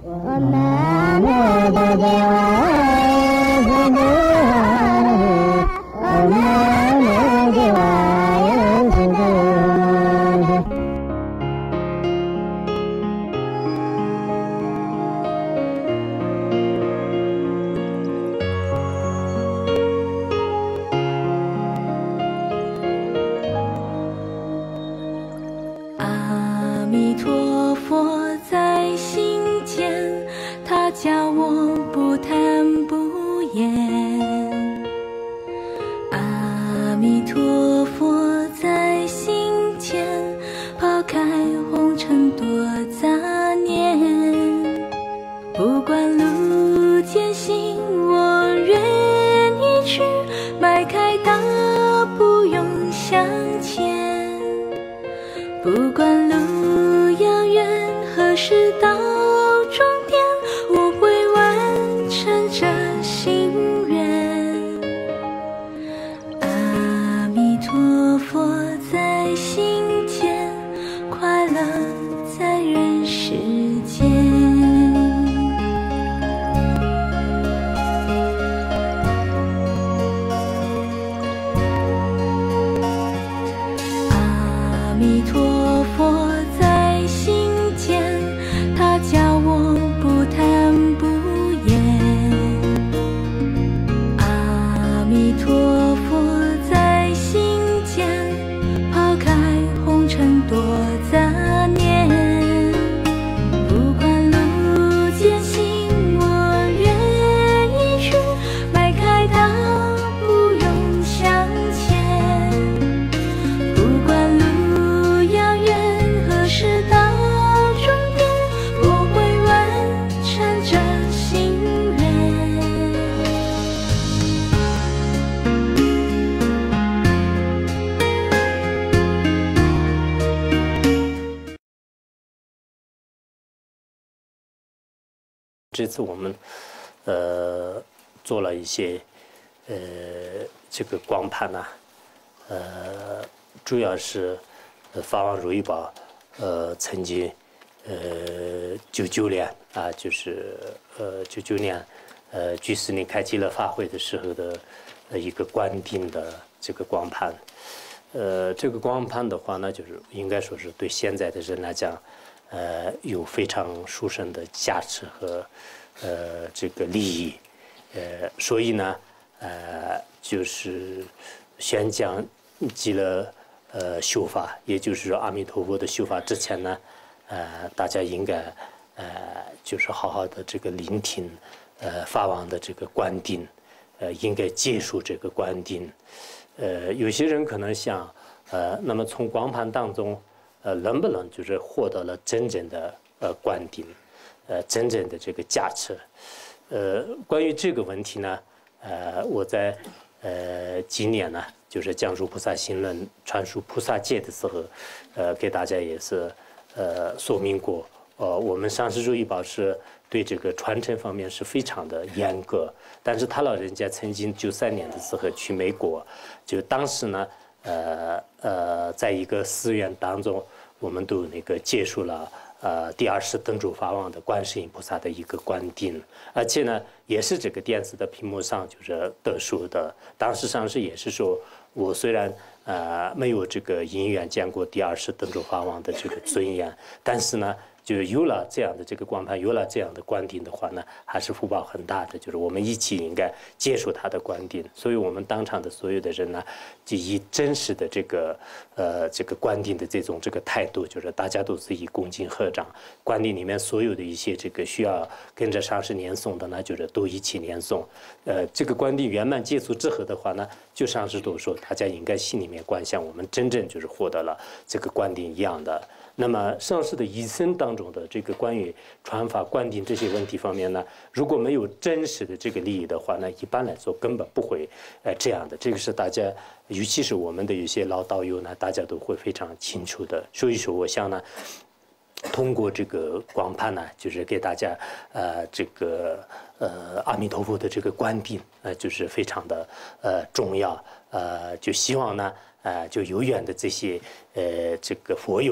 阿弥陀佛在心间，他教我不贪不言。阿弥陀佛在心间，抛开红尘多杂念。不管路艰辛，我愿意去迈开大步勇向前。不管路遥远，何时到终点，我会完成这心愿。阿弥陀佛在心间，快乐在人世间。阿弥陀佛在心间，他教我不贪不言。阿弥陀佛在心间，抛开红尘多杂念。不管路艰辛，我愿意去迈开大步勇向前。不管路遥远，何时到终点，我会完成这心愿。 这次我们做了一些这个光盘呐、主要是法王如意宝曾经99年啊，就是99年居士林开基乐法会的时候的一个观定的这个光盘。这个光盘的话呢，就是应该说是对现在的人来讲，有非常殊胜的价值和这个利益。所以呢，就是宣讲极乐修法，也就是说阿弥陀佛的修法之前呢，大家应该就是好好的这个聆听法王的这个观定，应该接受这个观定。有些人可能想，那么从光盘当中，能不能就是获得了真正的观定，真正的这个价值？关于这个问题呢，我在今年呢，就是讲述菩萨行论、传输菩萨戒的时候，给大家也是说明过，我们上师如意宝是对这个传承方面是非常的严格，但是他老人家曾经93年的时候去美国，就当时呢，在一个寺院当中，我们都那个接受了第20灯柱法王的观世音菩萨的一个观定，而且呢，也是这个电视的屏幕上就是得说的。当时上师也是说，我虽然没有这个因缘见过第20灯柱法王的这个尊严，但是呢，就有了这样的这个光盘，有了这样的观定的话呢，还是福报很大的。就是我们一起应该接受他的观定，所以我们当场的所有的人呢，就以真实的这个观定的这个态度，就是大家都是以恭敬合掌，观定里面所有的一些这个需要跟着上师念诵的呢，就是都一起念诵。这个观定圆满结束之后的话呢，就上师都说，大家应该心里面观想，我们真正就是获得了这个观定一样的。那么上师的一生当中的这个关于传法观定这些问题方面呢，如果没有真实的这个利益的话呢，一般来说根本不会这样的。这个是大家，尤其是我们的有些老道友呢，大家都会非常清楚的。所以说，我想呢，通过这个光盘呢，就是给大家这个阿弥陀佛的这个观定，就是非常的重要。就希望呢。就有缘的这些这个佛友呢，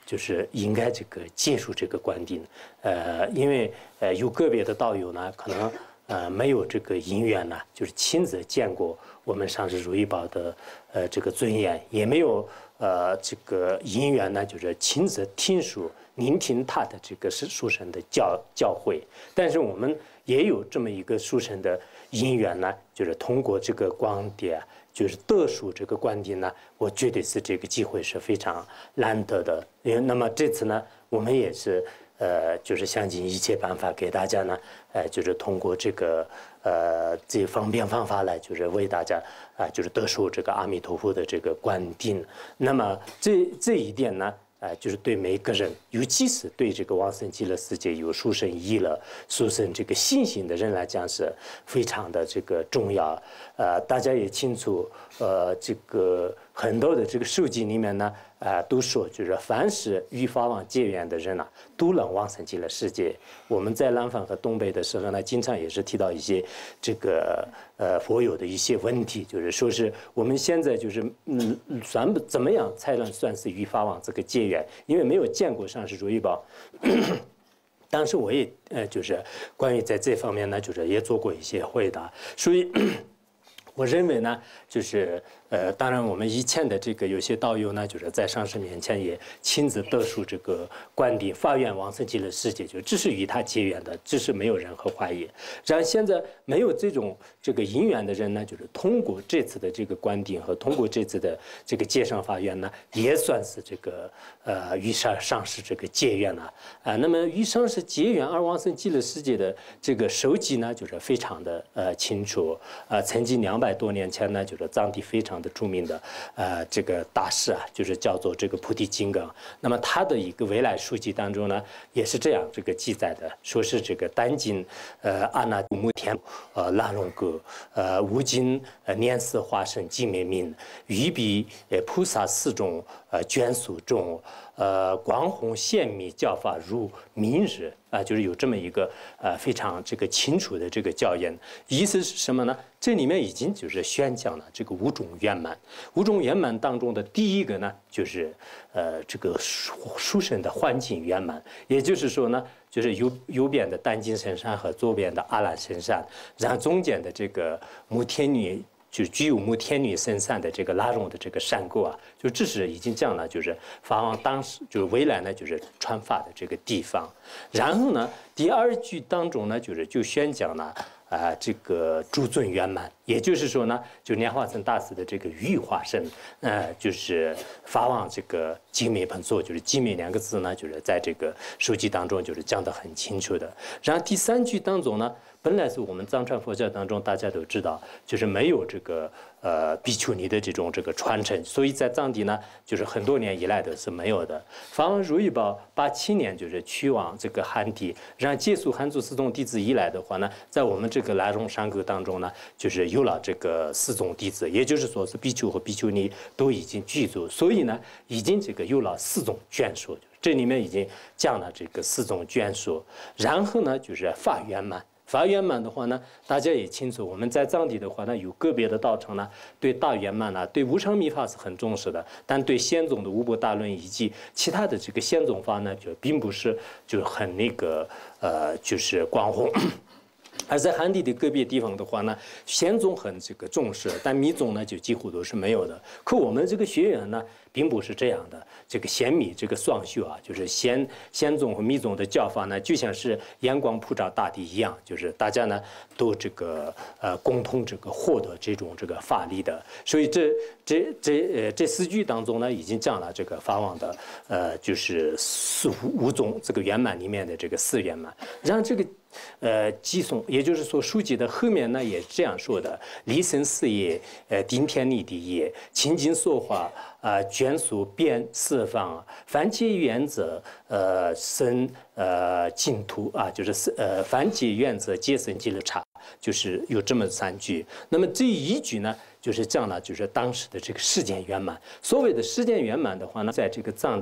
就是应该这个结束这个官邸，因为有个别的道友呢，可能没有这个因缘呢，就是亲自见过我们上师如意宝的这个尊严，也没有这个因缘呢，就是亲自聆听他的这个书生的教诲。但是我们也有这么一个书生的因缘呢，就是通过这个光碟，就是得书这个观点呢，我觉得是这个机会是非常难得的。那么这次呢，我们也是就是想尽一切办法给大家呢，就是通过这个这方便方法来，就是为大家就是得书这个阿弥陀佛的这个观点。那么这一点呢，就是对每个人，尤其是对这个往生极乐世界有殊胜意乐、殊胜这个信心的人来讲，是非常的这个重要。大家也清楚，这个很多的这个书籍里面呢，都说就是凡是与法王结缘的人啊，都能往生极乐世界。我们在南方和东北的时候呢，经常也是提到一些这个佛友的一些问题，就是说是我们现在就是怎么样才能算是与法王这个结缘？因为没有见过上师如意宝。当时我也就是关于在这方面呢，就是也做过一些回答，所以我认为呢，就是当然我们以前的这个有些道友呢，就是在上师面前也亲自得出这个观点，发愿往生极乐世界，就这是与他结缘的，这是没有任何怀疑。然后现在没有这个因缘的人呢，就是通过这次的这个观点和通过这次的这个接上法愿呢，也算是这个与上师这个结缘了那么与上师结缘而往生极乐世界的这个手机呢，就是非常的清楚曾经200多年前呢，就是藏地非常的著名的这个大师就是叫做这个菩提金刚。那么他的一个未来书籍当中呢，也是这样这个记载的，说是这个丹经阿那杜木天拉荣格无尽念思化身寂灭明于彼菩萨四种眷属中光弘显密教法如明日就是有这么一个非常这个清楚的这个教言。意思是什么呢？这里面已经就是宣讲了这个五种圆满。五种圆满当中的第一个呢，就是这个殊胜的幻境圆满。也就是说呢，就是右边的丹经神山和左边的阿兰神山，然后中间的这个摩天女。就具有摩天女身上的这个拉拢的这个山沟就这是已经讲了，就是法王当时就是未来呢，就是传法的这个地方。然后呢，第二句当中呢，就宣讲了这个诸尊圆满，也就是说呢，就莲花生大师的这个玉化身，就是法王这个寂灭本座，就是寂灭2个字呢，就是在这个书籍当中就是讲得很清楚的。然后第3句当中呢。本来是我们藏传佛教当中大家都知道，就是没有这个比丘尼的这个传承，所以在藏地呢，就是很多年以来都是没有的。法王如意宝87年就是去往这个汉地，然后接触汉族4宗弟子以来的话呢，在我们这个来龙山沟当中呢，就是有了这个4宗弟子，也就是说是比丘和比丘尼都已经具足，所以呢，已经这个有了4种眷属，这里面已经讲了这个4种眷属，然后呢，就是法圆满。法圆满的话呢，大家也清楚，我们在藏地的话呢，有个别的道场呢，对大圆满对无常密法是很重视的，但对显宗的无波大论以及其他的这个显宗法呢，就并不是就很那个就是光弘。而在汉地的个别地方的话呢，显宗很这个重视，但密宗呢就几乎都是没有的。可我们这个学员呢，并不是这样的。这个显密这个双修就是显宗和密宗的教法呢，就像是阳光普照大地一样，就是大家呢都这个共同这个获得这种这个法力的。所以这4句当中呢，已经讲了这个法王的就是五种这个圆满里面的这个4圆满，让这个。寄送，也就是说，书籍的后面呢也是这样说的：离生事业，顶天立地业，清净说法，眷属遍四方，凡结原则，生净土就是凡结原则，皆生极乐刹，就是有这么3句。那么这1句呢？就是讲了，就是当时的这个世间圆满。所谓的世间圆满的话呢，在这个藏地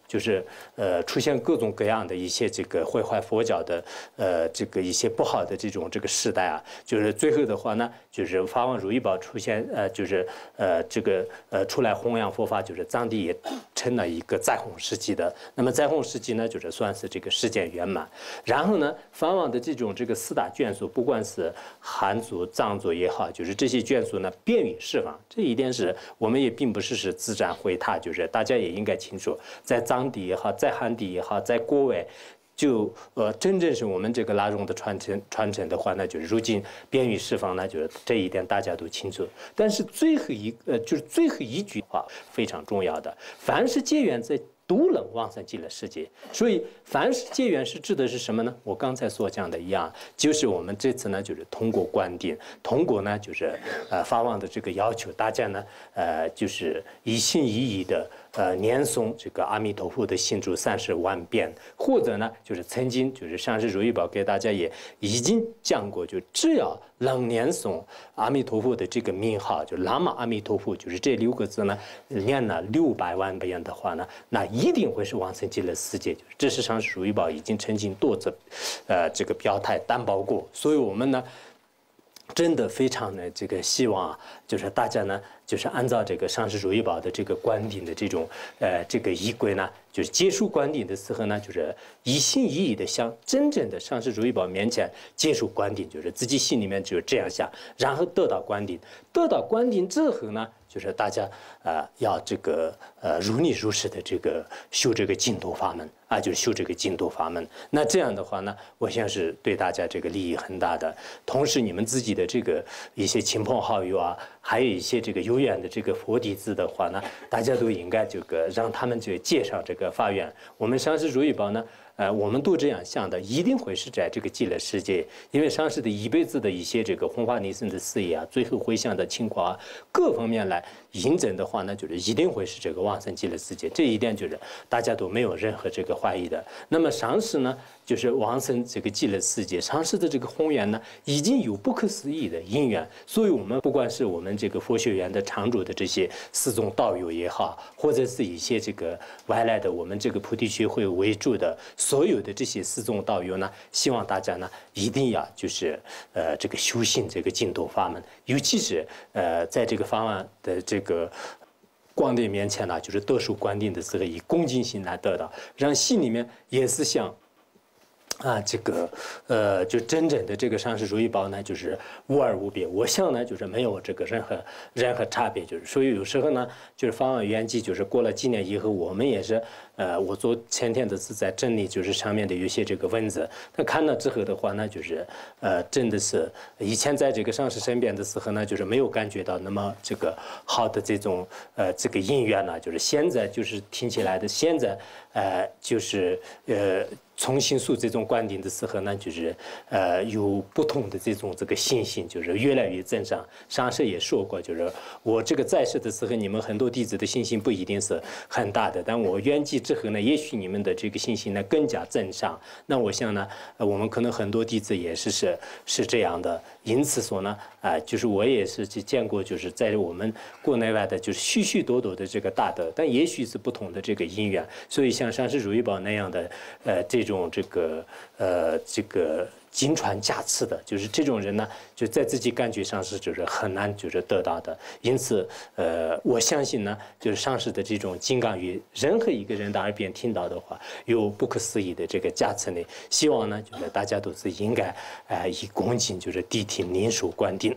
就是出现各种各样的一些这个毁坏佛教的这个一些不好的这种这个时代啊，就是最后的话呢，就是法王如意宝出现就是这个出来弘扬佛法，就是藏地也成了一个再弘时期的。那么再弘时期呢，就是算是这个时间圆满。然后呢，法王的这种这个4大眷属，不管是汉族、藏族也好，就是这些眷属呢便于释放，这一点是我们也并不是自占毁他，就是大家也应该清楚，在藏地也好，在汉地也好，在国外。就真正是我们这个拉拢的传承的话呢，就是如今便于释放呢，就是这一点大家都清楚。但是最后一句话非常重要的，凡是结缘在都能往生极乐世界。所以凡是结缘是指的是什么呢？我刚才所讲的一样，就是我们这次呢，就是通过观点，通过呢就是法王的这个要求，大家呢就是一心一意的。念诵这个阿弥陀佛的心咒30万遍，或者呢，就是曾经就是上师如意宝给大家也已经讲过，就只要能念诵阿弥陀佛的这个名号，就南无阿弥陀佛，就是这6个字呢，念了600万遍的话呢，那一定会是往生极乐世界。就是这是上师如意宝已经曾经多次这个表态担保过，所以我们呢。真的非常的这个希望啊，就是大家呢，就是按照这个上师如意宝的这个观点的这种这个仪轨呢，就是结束观点的时候呢，就是一心一意的向真正的上师如意宝面前结束观点，就是自己心里面就是这样想，然后得到观点，得到观点之后呢，就是大家要这个如理如实的这个修这个净土法门啊，就是修这个净土法门。那这样的话呢，我想是对大家这个利益很大的。同时，你们自己的这个一些亲朋好友啊，还有一些这个有缘的这个佛弟子的话呢，大家都应该这个让他们就介绍这个法缘。我们上师如意宝呢。我们都这样想的，一定会是在这个极乐世界，因为上师的一辈子的一些这个弘法利生的事业啊，最后回向的情况啊，各方面来印证的话呢，就是一定会是这个往生极乐世界，这一点就是大家都没有任何这个怀疑的。那么上师呢，就是往生这个极乐世界，上师的这个宏愿呢，已经有不可思议的因缘，所以我们不管是我们这个佛学院的常住的这些四众道友也好，或者是一些这个外来的我们这个菩提学会为主的。所有的这些四众道友呢，希望大家呢一定要就是这个修行这个净土法门，尤其是在这个法门的这个光点面前呢，就是得受观点的时候，以恭敬心来得到，让心里面也是像。这个就真正的这个上师如意宝呢，就是无二无别。我想呢，就是没有这个任何差别，就是所以有时候呢，就是法王圆寂，就是过了几年以后，我们也是我前天的是在整理，就是上面的有些这个文字，但看了之后的话呢，就是真的是以前在这个上师身边的时候呢，就是没有感觉到那么这个好的这种这个因缘呢，就是现在就是听起来的，现在就是重新述这种观点的时候呢，就是有不同的这个信心，就是越来越增长。上师也说过，就是我这个在世的时候，你们很多弟子的信心不一定是很大的，但我圆寂之后呢，也许你们的这个信心呢更加增长。那我想呢，我们可能很多弟子也是这样的。因此说呢，就是我也是见过，就是在我们国内外的，就是许许多多的这个大德，但也许是不同的这个因缘。所以像上师如意宝那样的，这种这个金传加持的，就是这种人呢，就在自己感觉上是就是很难就是得到的。因此，我相信呢，就是上师的这种金刚语，任何一个人的耳边听到的话，有不可思议的这个加持呢。希望呢，就是大家都是应该以恭敬就是谛听念受观顶。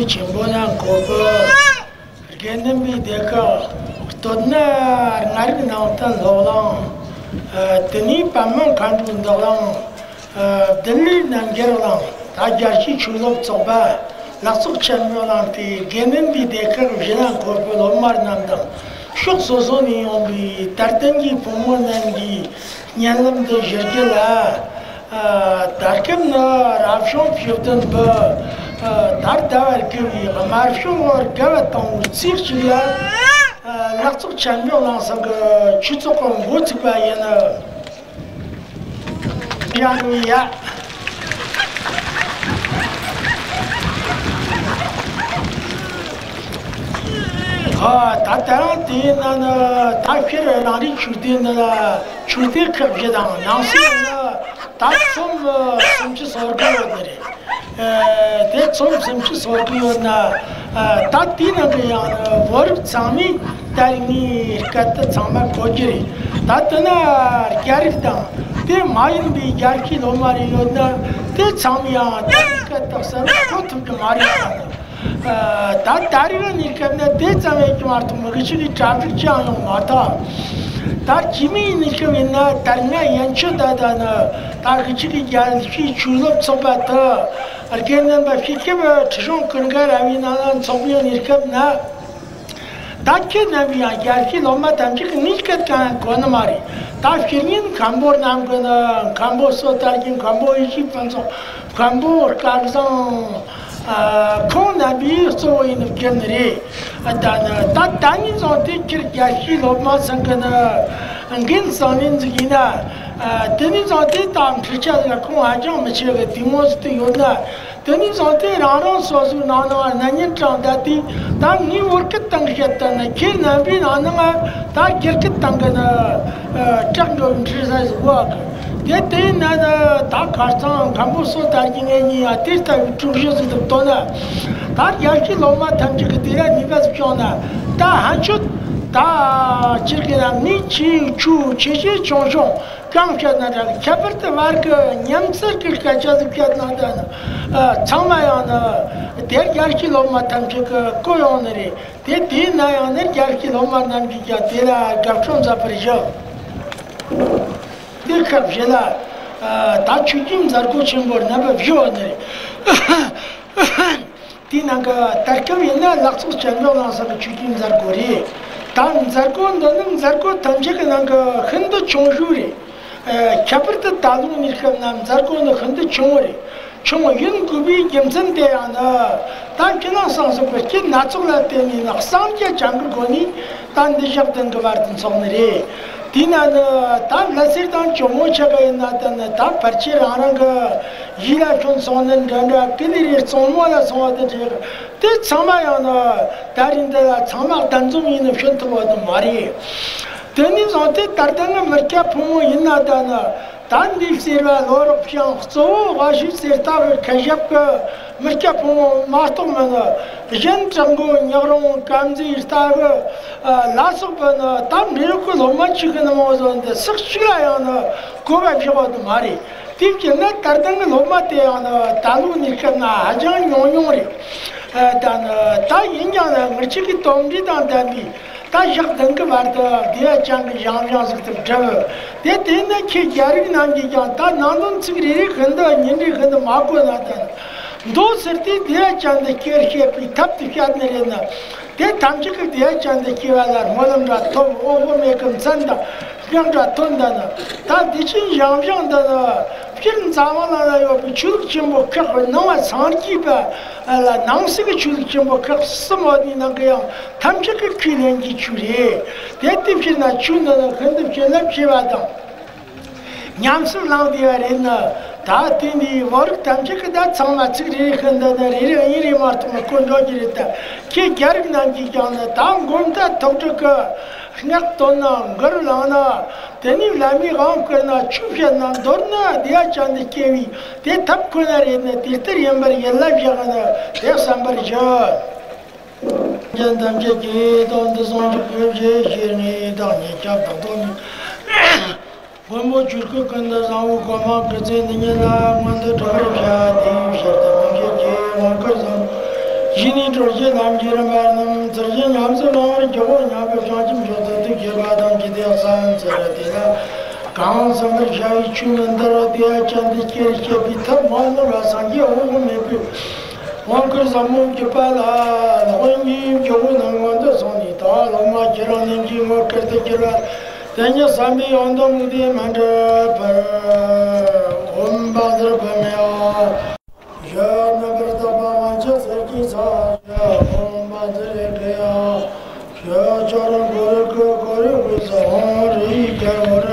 이 진보나 고고 걔는 대가 또나 나리 나왔던 로랑 드니 밤만 간분다랑 들리 남겨랑 다자시 출력 줘봐 낙속 챔피언한테 걔는 대가 그냥 고고 엄마 남다 쇼소소니 오비 다르던기 부모는기 냐름도 저게라 다르ከም나 라프쇼 피었던 바 다르다르 그위 마르쇼 가왔던 시르치라 낙속 챔피언한서 그 추적권 못 봐야나 야루야 다다한테 나는 다피를 나리 주디나 주디 급제당 나시나 다좀 숨지 소르거들이 대좀 숨지 소르거나 다티나 그냥 월 참이 다니 같다 참아 고지리 다트나 캐릭터 대 마인비 야키 노마리요나 대 참이야 같다 서 토트 마리야 다 다리는 이렇게 대장에 좀 왔던 거 그치 트래픽 장용 맞다 다 지미 이렇게 있나 다리나 연초다다나 다 그치 야시 줄업 소바다 알게는 바키케 트종 근가라미나는 소비온 이렇게 나 다케나비야 야시 로마 담지 니까 간 고나마리 다 피닌 감보 남거나 감보 소타긴 감보 이시 판소 감보 가르상 코나비 소인 견리 아다나 다다니 존티 키르야시 로마 상가나 안긴 선인 지기나 데니 존티 담 트차가 코아정 메치가 디모스티 요나 데니 존티 라로 소수 나나 나니 트란다티 담니 워크 땅겠다나 키나비 나나 다 키르크 땅가나 짱도 트리사이즈 워크 대대나다 다 가상 감부소 다기네니 아티스타 투르셔스 도나 다 야키 로마 탐지게 되라 니가스 표나 다 한초 다 지르게랑 니치 추 치치 총총 강샤나라 캬버트 마르크 냠서 kirkacha즈 캬나다 참마야나 대 야키 로마 탐지게 코요네리 대대나야네 야키 로마 남기자 되라 갑촌 자프리죠 대갑제라 다 추김 자고 침벌 나바 비오네 디나가 달컴이나 낙수 전명나서 추김 자고리 단 자고는 자고 탐제가 난가 흔도 총주리 캬버트 다루는 일감 남 자고는 흔도 총어리 총어윤 구비 gem선대야나 단 기능상서 그렇게 나쪽라 때문에 낙상제 장거거니 단 대접된 거 같은 성들이 디나는 다 나스르단 조모차가 있나다는 다 파치라는 거 이라촌 손은 건가 그들이 손모나 손한테 대 참아야나 다른데 참아 단좀이 있는 편도거든 말이 데니한테 다른 머리가 부모 있나다나 단디스라 로르피앙 소 와시 세타를 가jap가 머리가 부모 마토마나 젠장고 냐롱 감지 스타가 라소바나 담 미르고 너무 치기는 모자인데 썩시라야나 고바 비워도 말이 팀께나 다른 로마테야나 다루니까나 아장 용용리 단 다 인자나 머치기 동리단 단디 다 작던 거 말다 디아 장기 양양스도 저 대대나 키 야르기 남기가 다 나는 지그리 근데 년리 근데 마고 나다 도 서티 디아 장데 키르케 피탑티 피아드네나 대 담지그 디아 장데 키와라 모름다 또 오버메금 산다 그냥다 돈다나 다 디친 양양다나 필은 자만하나요 비추 좀 그거 너무 상기가 알아 남스게 줄 좀 그거 스모디나 그냥 담지그 키는지 줄이 대티피나 추는 근데 필은 피와다 냠술 나디아레나 다 티니 워크 담지그 다 참마치리 근데 이리 마트마 콘조지리다 키 겨르난 기잖아 다음 곰다 독적가 그냥 돈나 거르라나 대니 라미가 그러나 추피나 dorna dia chande kevi te tap konarene tirtir yambar yalla jagana te sambar ja jandam je ke don de son je jirni dani chap don Vamo jurko kanda zau kama kaze niya la manda thore ja de sharta je je wakar zam yini troje nam jiram barnam troje nam so nam jogo nam be chajim jodo de ke badam ki de san charadina काम संग शाही चुनंदर दिया चंद के बिता मान रासांगी हो में भी वहां कर जम्मू के पाला होंगी जो नंगंद सोनी ता लमा जरानी की मो करते जरा तन्या सामी ओंदो मुदे मंड पर ओम बादर बमेया या नगर दबा मंच सरकी सा या ओम बादर गया या चरण गोर को गोर गुजरी कर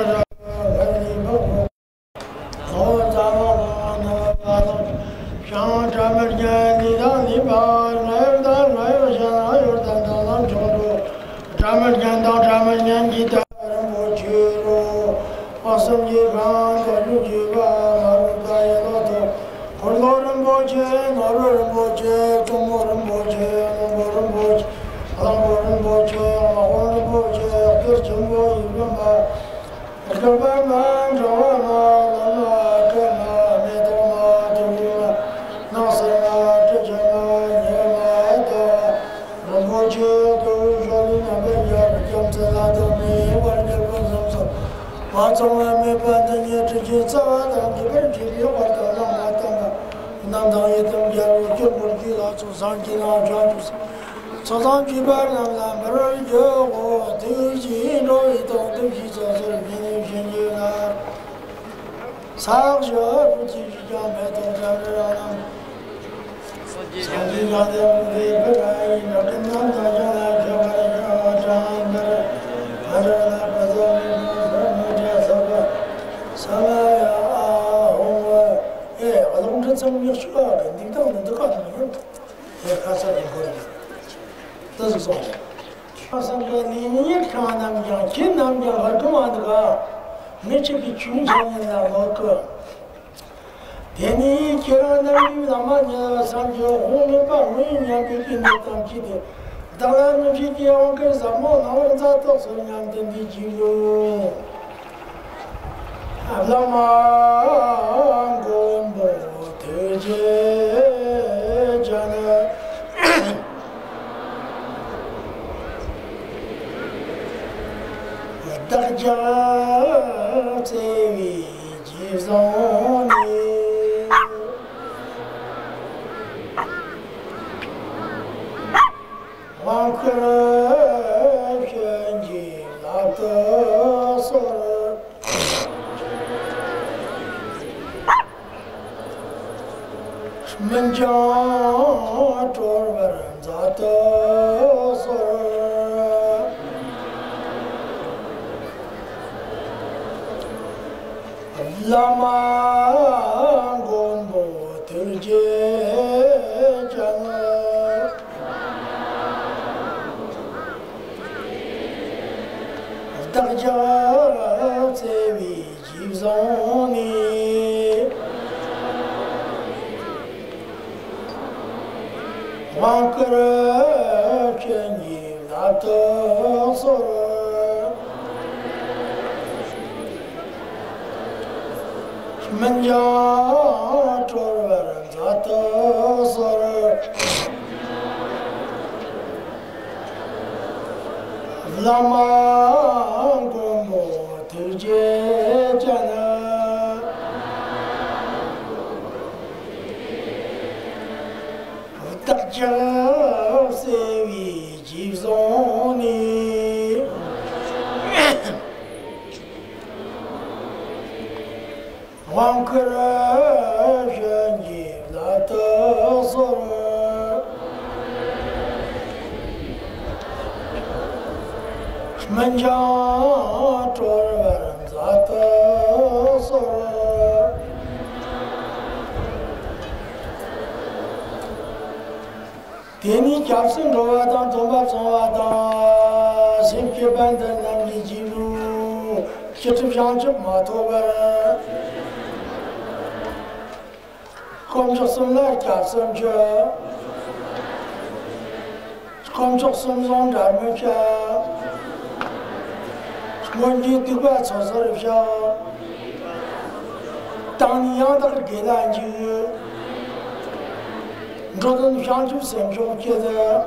저는 향주 생존계的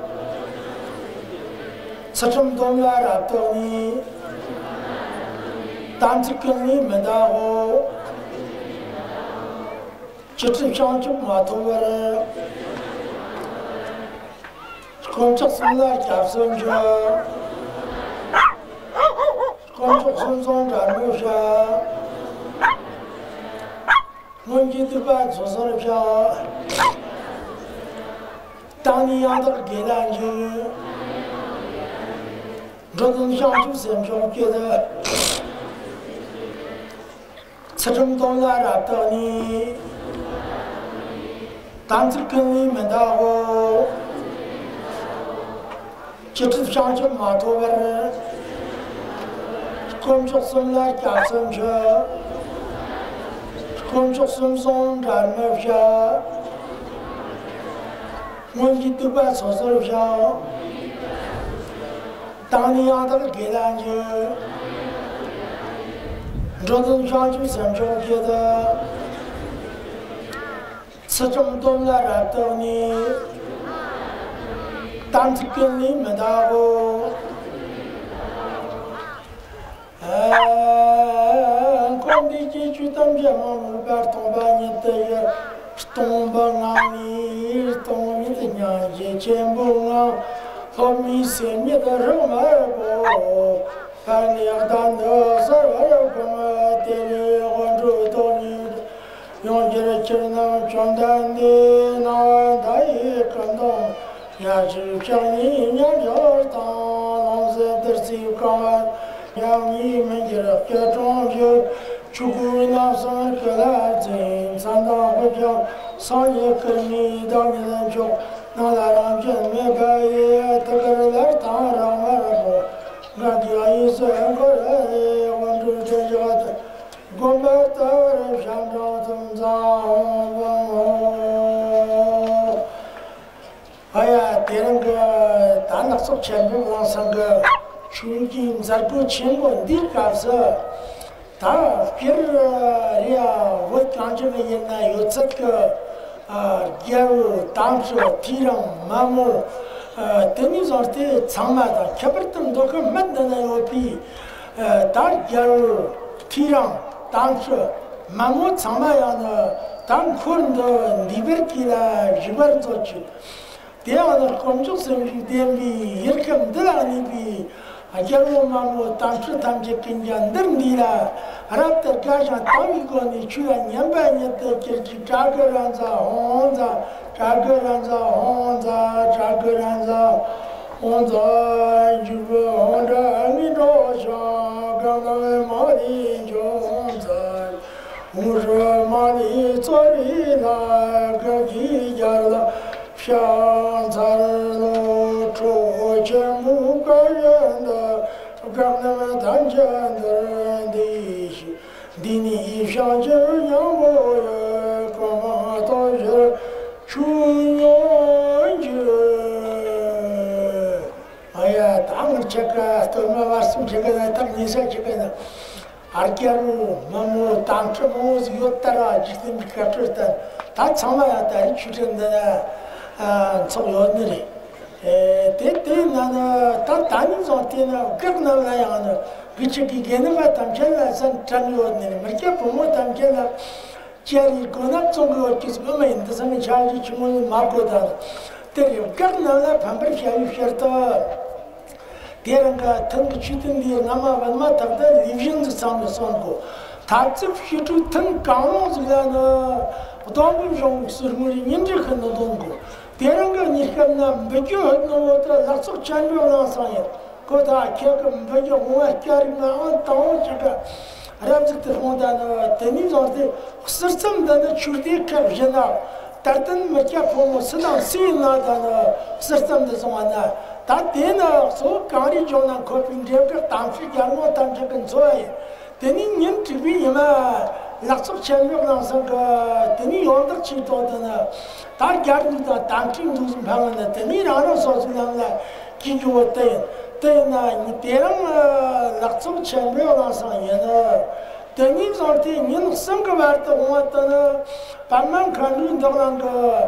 서점 동라라더니 단지경이 매다고 저점 향주 마토를 공적선날 잡선자 공적선송 잘못이야 문제들과 조선이야 당니 양들 계란지 저는 향주 생존계的서점 동라라더니 단지경이 매다고 저점 향주 마토를 공적선날 잡선자 공적선송 잘못이야 문제들과 조선이야 당니 양들 계란지 저는 향주 생존계的서점 동라라더니 단지경이 매다고 공디지 주담자만 발동반이때에 동방아니 동미드냐지 전부가 범미세미다 말고 반야단도서가 데리원주도니 용기를 치는 정단디 나다이 감동 야주장이 냐여당 농세들시가 양이면 이렇게 종주 죽으나서 그라진 산다고죠 선예금이 당연한 쪽 나라랑 전매가에特个来 타라마고 나디아이서 거래 원주 제자가 고마다를 상정성장 아야 되는 거 단락속 전부 상거 중kim zargo chengo ndikapsa ta pirya wat kanjana yenna yotsaka gyaru tamso tiram mamu teni zorte chamada kyabartam doka madana yopi ta gyaru tiram tamso mamu chamayana tam khurndo liberkila jibar zochi 대화를 검증성이 되미 이렇게 들어가니 아겨로 마모 당초 탐지 긴장들 니라 알았다 가자 당이거니 주야 년반년도 길지 자거란자 혼자 혼자 주고 혼자 아니로서 강강의 머리 혼자 무슨 말이 소리나 거기 잘라 샹살로 조제무가연다 강남의 단전들디 디니 샹저양모여 고마도저 중요한지 아야 당을 제가 또마 말씀 제가 딱 니사 제가 아르기아로 너무 당초 모스 요따라 지금 같았다 다 참아야다 주전다 소요들이 때때 나는 다 다니서 때나 그러나야 하는 비치기 게는가 담절라선 참요들이 그렇게 보면 담절라 제리 고납 정도 기스면 인도선이 잘지 주문 막고다 때려 그러나야 반발이 아니셔도 대랑가 腾취든디 남아만 답다 리뷰는 상도선고 다츠 휴투 腾강로즈라는 어떤 좀 술물이 인지 큰도 돈고 대랑가 니카나 베교 노트라 낙속 찬료나 상에 거다 개금 베교 오마 까리나 안타오 지가 아람직들 혼다나 데니조데 스르섬다나 추디 카브제나 tartan macha pomo sadam sinadana sastam de somana ta tena so kari jona kopin jeka tamshi jarmo tamche kan soy teni nin tibi yama laksuk chenyo na sanga teni yonder chito dana tar gardu da tamchi duzum bhangana teni rano so sunamla kinjo te tena ni terang laksuk chenyo na sanga teni zorti nin sanga varta umatana Paman kanun davranga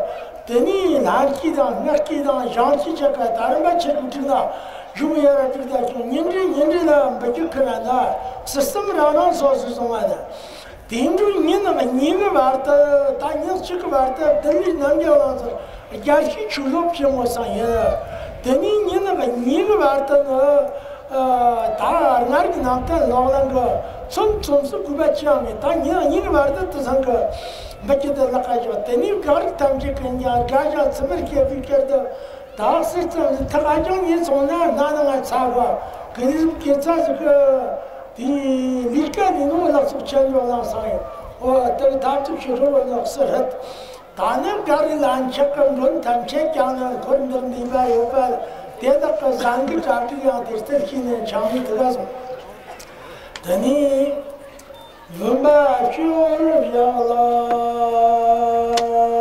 等你拿鸡蛋、那鸡蛋上去这个，大人们吃不吃的，有也是知道，就人的不就可能的，是什么让说是什么的。顶住你那么你个玩的，打你这个玩的，等你能叫那子，也许出入屏幕上也，等你那么你个玩的呢，打那个那个老那个，从是古巴讲的，打你个玩的都上个，没觉得那个叫，等你搞的他们这个人家，干啥怎么给不给的，当时这他还叫你从那个查过，给你给咱这个。离开的那个是钱就那啥呀，我等他就去说那是很，他那家里蓝车跟轮胎车讲的，可能里边有个，电那个三个站这样的，这些年长的这个什么，等你明白就是这样了。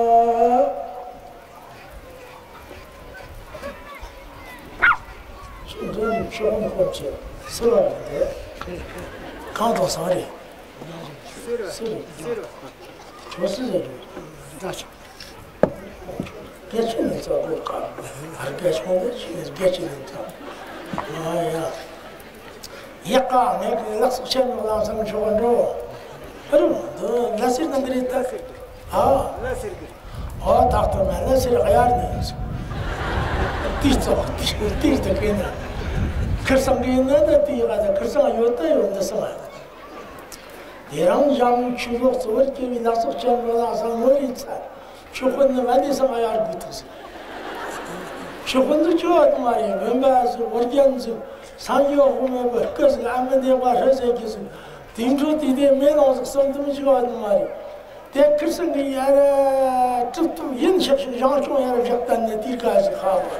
现在你说你过去，是了的。刚到啥的？是的，就是这个，那是。别去那找不干，还别去那去，别去那找。哎呀，一干那个那是钱不让什么去温州，哎呦，都那是那个的，啊，哦，大多嘛，那是个样的，地走地的给呢。可上个那的地下的，可上有的有的什么？你让养去了，所以给你那时候讲了那上我一猜，去混的完的什么样不都是？去混的就那么的，原本是我讲是上去后面不，可是俺们的话说是就是，定住地的没老是生东西就那么的，但可是个也这都影响是养熊也是干的地干是好的。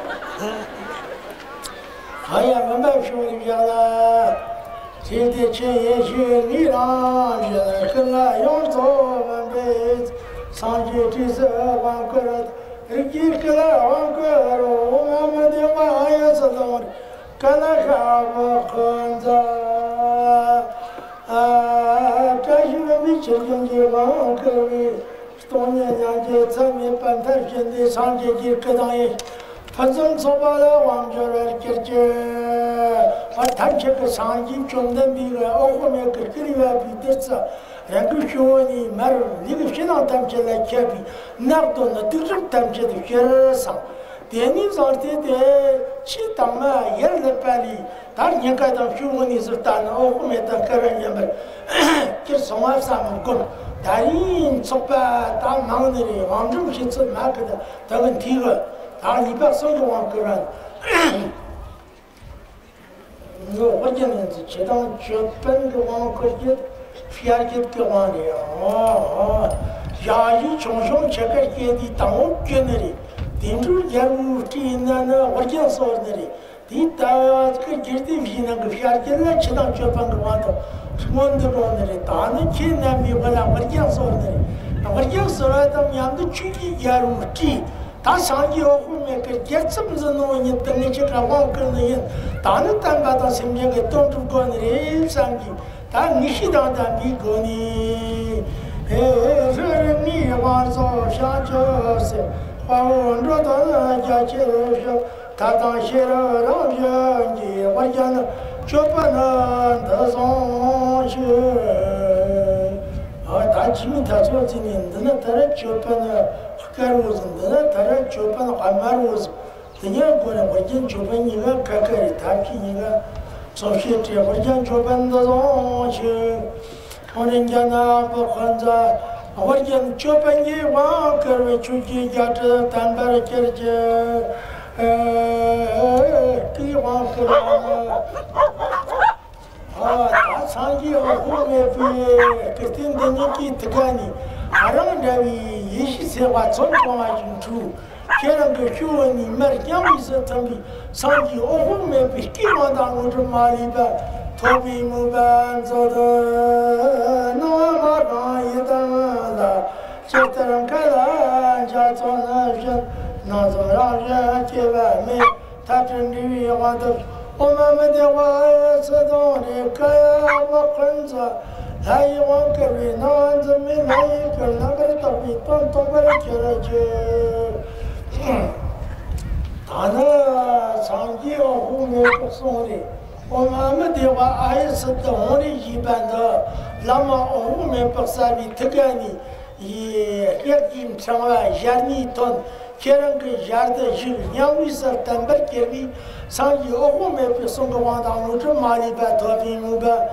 哎呀，我们说的讲了，现在这也许你让现在跟俺要走完辈子，上去这是往过了，日记跟俺往过了，我们的娃也是怎么的，跟俺看我很早，这是我们亲兄弟往各位，多年两届咱们办台现在上去去各当也。反正说白了，王家人我谈这个生意中的那个，后面个里边比的是，人家说你买那个现场谈起来开比，那多那都是谈起的学生，电影上的去当嘛也是办理，但是人家当说你是当后面当个人也没，就生活上面过，但你做吧当忙的嘞，王中去做那个的，这问题个。你把手就往个人，我今年是知道绝本的往个一偏见的往的压抑从上这个也的当我觉得的，定住业务的那我讲说的的，你打这个阶的比那个偏见了，知道绝本的往的，我的往的，打那去那没我讲说的，我讲说了，他们样的具体业务的。他上去后面个也怎么是弄你等你去看网跟人，当然单把他身边个东主管的人上去，但你是当然比个你，这人你往早想就是把我这当然家去了，他当些了让人家我讲了，就不能得上去。他基本他说今年的那他那就不能。干路子，那他这就办还蛮路子，人家过来我讲就办你个开的，他批你个做些这我讲就办的东西，我人家那不混着，我讲就办你往个人出去家这单白的这给往个人。他上去后面被给定的你给这个呢。让人一些生活状况啊清楚，这样个说你们讲的是怎么？上去后面被给往当我这马里边，头皮木板做的那么长一等了，这等人看了家做那些，那种让人觉完美，他真的往的，我们的话也知道的，可我混着。 来一往各位男子们来一个那个到位端到个去了去，他那长期要后面不送的，我们的话还是等的一般的，那么后面不啥的这个呢，也经常啊，压力大。Keren ke yarda jil nyawi sar tambar kerbi sangi ogo me pe songa wanda mujo mali ba tobi muba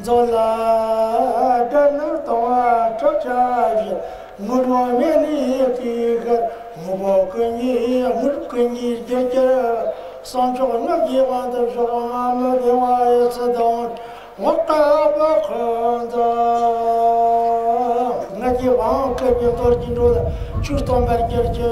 zola darna tawa chacha mudo meli ki gar mubo kunyi mud kunyi jeje sanjo ngagi wanda joma ma dewa sadon waqaba khanda ngagi wa ke be tor jindo Чувством баргерче,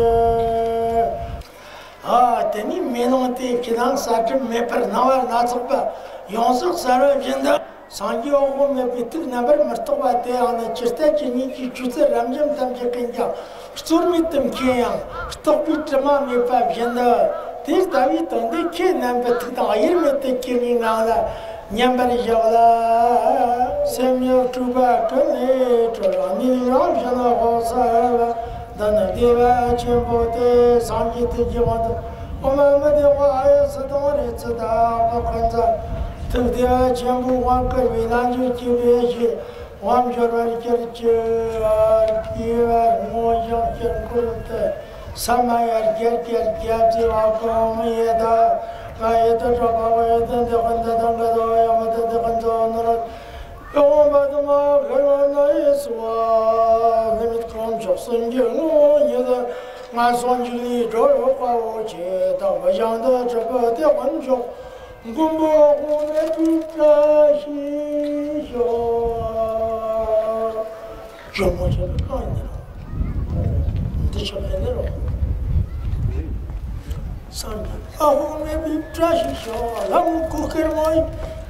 тени менонте кидан сачым мепер навар нацыпа, йонсық сары жинда, санги оғу мепетік набір мұртыға те аны чирта ченики чусы рамжым тамчы кынжа, штурмиттім кейян, штуқ биттіма мепап жинда, тез дави тонды ке нәмбетіктен айыр метті кемин аңла, Nyambari javla, semyo chuba kane, chorani ram jana hosa, dana deva chembote, samjit jivant, omama deva aya sadore sada bakhanza, tukdya chembu wankar vilanju chiveshi, wam jorvari kerche, kivar moja kerkurute, samayar kerker kyabzi wakom yeda, Ayet Rabba ayet dekanda dangado yamat dekanda narat Yom badma gharana iswa limit krom choksun jenu yeda ngason jili joro pawo che ta bajanda chapa de wanjo gumbo gune tuka shi sho jomo che kanda dichamelo Sanga Oh, maybe trashy show. I'm cooking my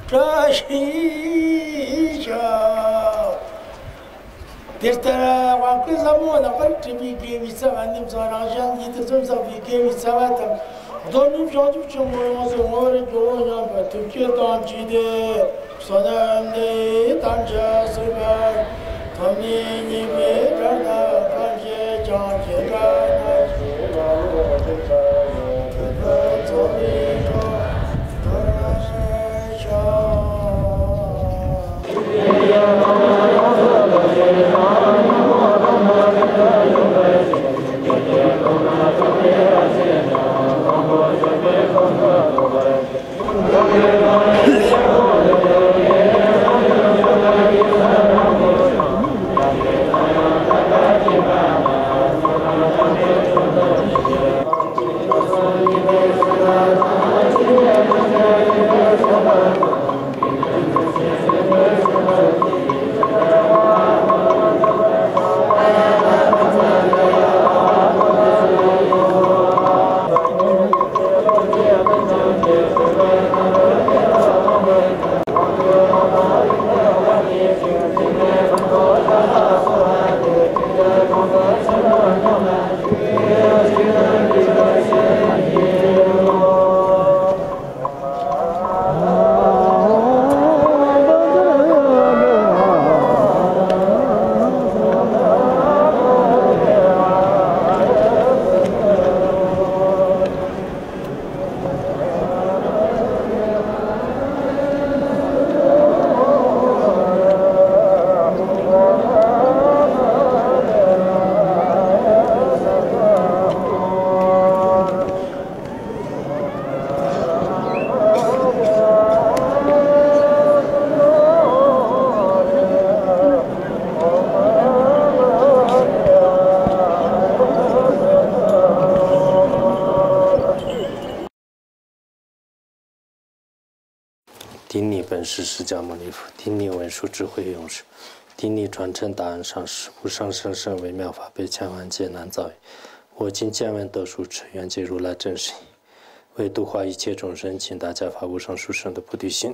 trashy show. There's the one because I'm one about to be gave me some and names on Ajan, he deserves to be gave me some at them. Don't you judge of some was a war going but to kill on Chide, so then they don't just survive. Tommy, you made a bunch John 顶礼本师释迦牟尼佛，顶礼文殊智慧勇士，顶礼传承答案上师，无上甚深微妙法，被千万劫难遭遇。我今见闻得殊持，愿解如来真实义，为度化一切众生，请大家发无上殊胜的菩提心。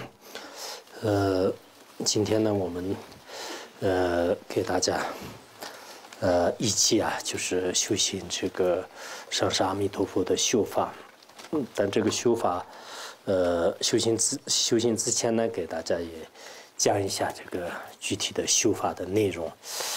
今天呢，我们给大家一起啊，就是修行这个上师阿弥陀佛的修法。但这个修法，修行之前呢，给大家讲一下这个具体的修法的内容。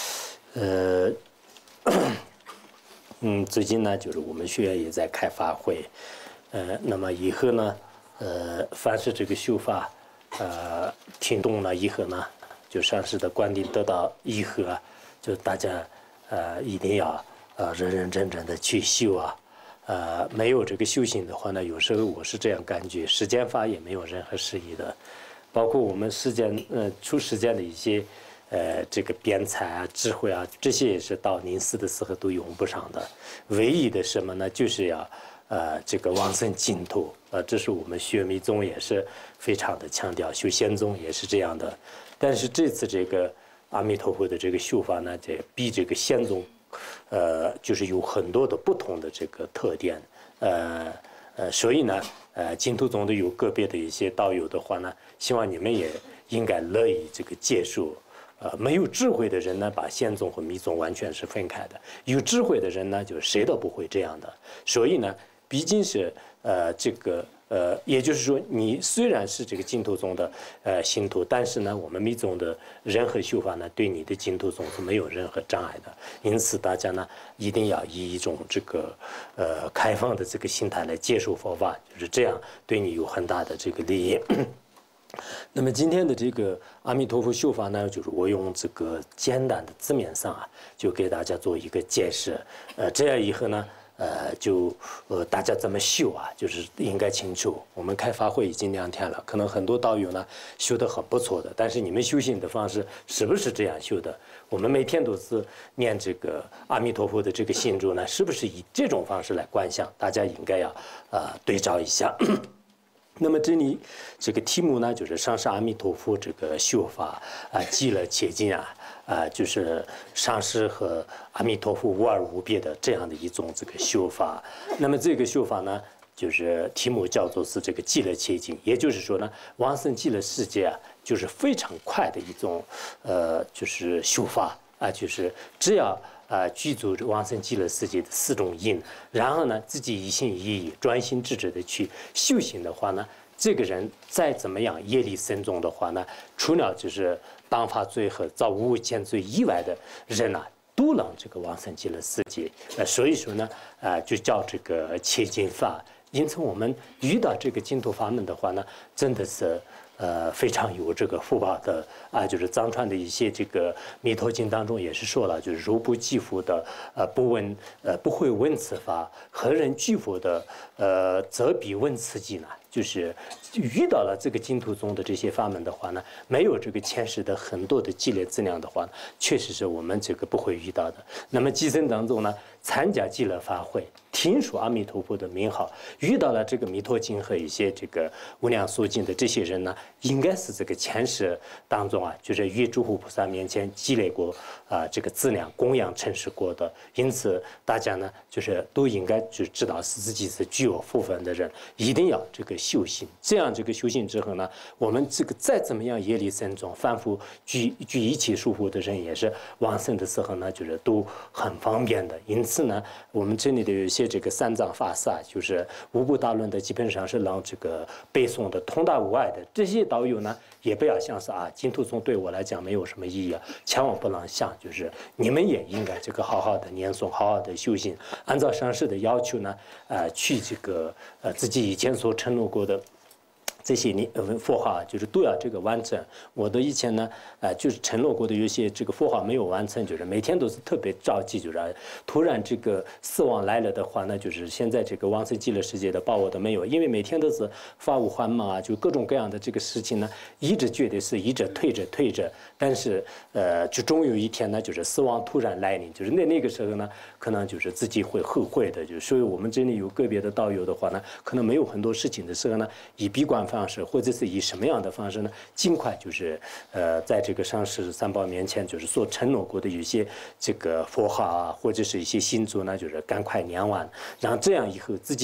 最近呢，就是我们学院也在开法会，那么以后呢，凡是这个修法，听懂了以后呢，就上师的观点得到以后啊，就大家一定要认认真真的去修啊。没有这个修行的话呢，有时候我是这样感觉，实践法也没有任何意义的，包括我们出实践的一些这个辩才啊、智慧啊，这些也是到临死的时候都用不上的。唯一的什么呢？就是要这个往生净土。这是我们学密宗也是非常的强调，修仙宗也是这样的。但是这次这个阿弥陀佛的这个修法呢，这比这个仙宗，就是有很多的不同的这个特点。所以呢，净土宗的有个别的一些道友的话呢，希望你们也应该乐意这个接受。没有智慧的人呢，把仙宗和密宗完全是分开的；有智慧的人呢，就是谁都不会这样的。所以呢，毕竟是这个也就是说，你虽然是这个净土宗的信徒，但是呢，我们密宗的任何修法呢，对你的净土宗是没有任何障碍的。因此，大家呢一定要以一种这个开放的这个心态来接受佛法，就是这样，对你有很大的这个利益。那么今天的这个阿弥陀佛修法呢，就是我用这个简单的字面上啊，就给大家做一个解释。这样以后呢，大家怎么修啊，就是应该清楚。我们开法会已经2天了，可能很多道友呢修得很不错的，但是你们修行的方式是不是这样修的？我们每天都是念这个阿弥陀佛的这个心咒呢，是不是以这种方式来观想？大家应该要对照一下。那么这里这个题目呢，就是上师阿弥陀佛这个修法极乐切近就是上师和阿弥陀佛无二无别的这样的一种这个修法。那么这个修法呢，就是题目叫做是这个极乐切近，也就是说呢，往生极乐世界啊，就是非常快的一种就是修法就是只要具足往生极乐世界的4种因，然后呢，自己一心一意、专心致志的去修行的话呢，这个人再怎么样业力深重的话呢，除了就是当发罪和造无间罪以外的人都能这个往生极乐世界。所以说呢，就叫这个切近法。因此，我们遇到这个净土法门的话呢，真的是非常有这个福报的就是藏传的一些这个弥陀经当中也是说了，就是如不积福的不会闻此法，何人具福的则必闻此经呢？就是遇到了这个净土宗的这些法门的话呢，没有这个前世的很多的积累资粮的话，确实是我们这个不会遇到的。那么今生当中呢，参加极乐法会，听说阿弥陀佛的名号，遇到了这个弥陀经和一些这个无量寿经的这些人呢，应该是这个前世当中就是于诸佛菩萨面前积累过这个资粮供养承事过的。因此大家呢，就是都应该就知道是自己是具有福分的人，一定要这个修行。这样这个修行之后呢，我们这个再怎么样业力深重，反复具一切束缚的人，也是往生的时候呢，就是都很方便的。因此呢，我们这里的有一些这个三藏法师就是无部大论的，基本上是让这个背诵的通达无碍的。这些道友呢，也不要想是净土宗对我来讲没有什么意义千万不能想，就是你们也应该这个好好的念诵，好好的修行，按照上师的要求呢，去这个自己以前所承诺过的这些佛号就是都要这个完成。我的以前呢，就是承诺过的有些这个佛号没有完成，就是每天都是特别着急，就是突然这个死亡来了的话呢，就是现在这个往生极乐世界的把握都没有，因为每天都是发务繁忙就各种各样的这个事情呢，一直觉得是一直推着，但是就终有一天呢，就是死亡突然来临，就是那个时候呢，可能就是自己会后悔的。就是所以我们这里有个别的道友的话呢，可能没有很多事情的时候呢，以闭关方式，或者是以什么样的方式呢？尽快就是在这个上师三宝面前，就是所承诺过的有些这个佛号或者是一些心咒呢，就是赶快念完，然后这样以后自己呢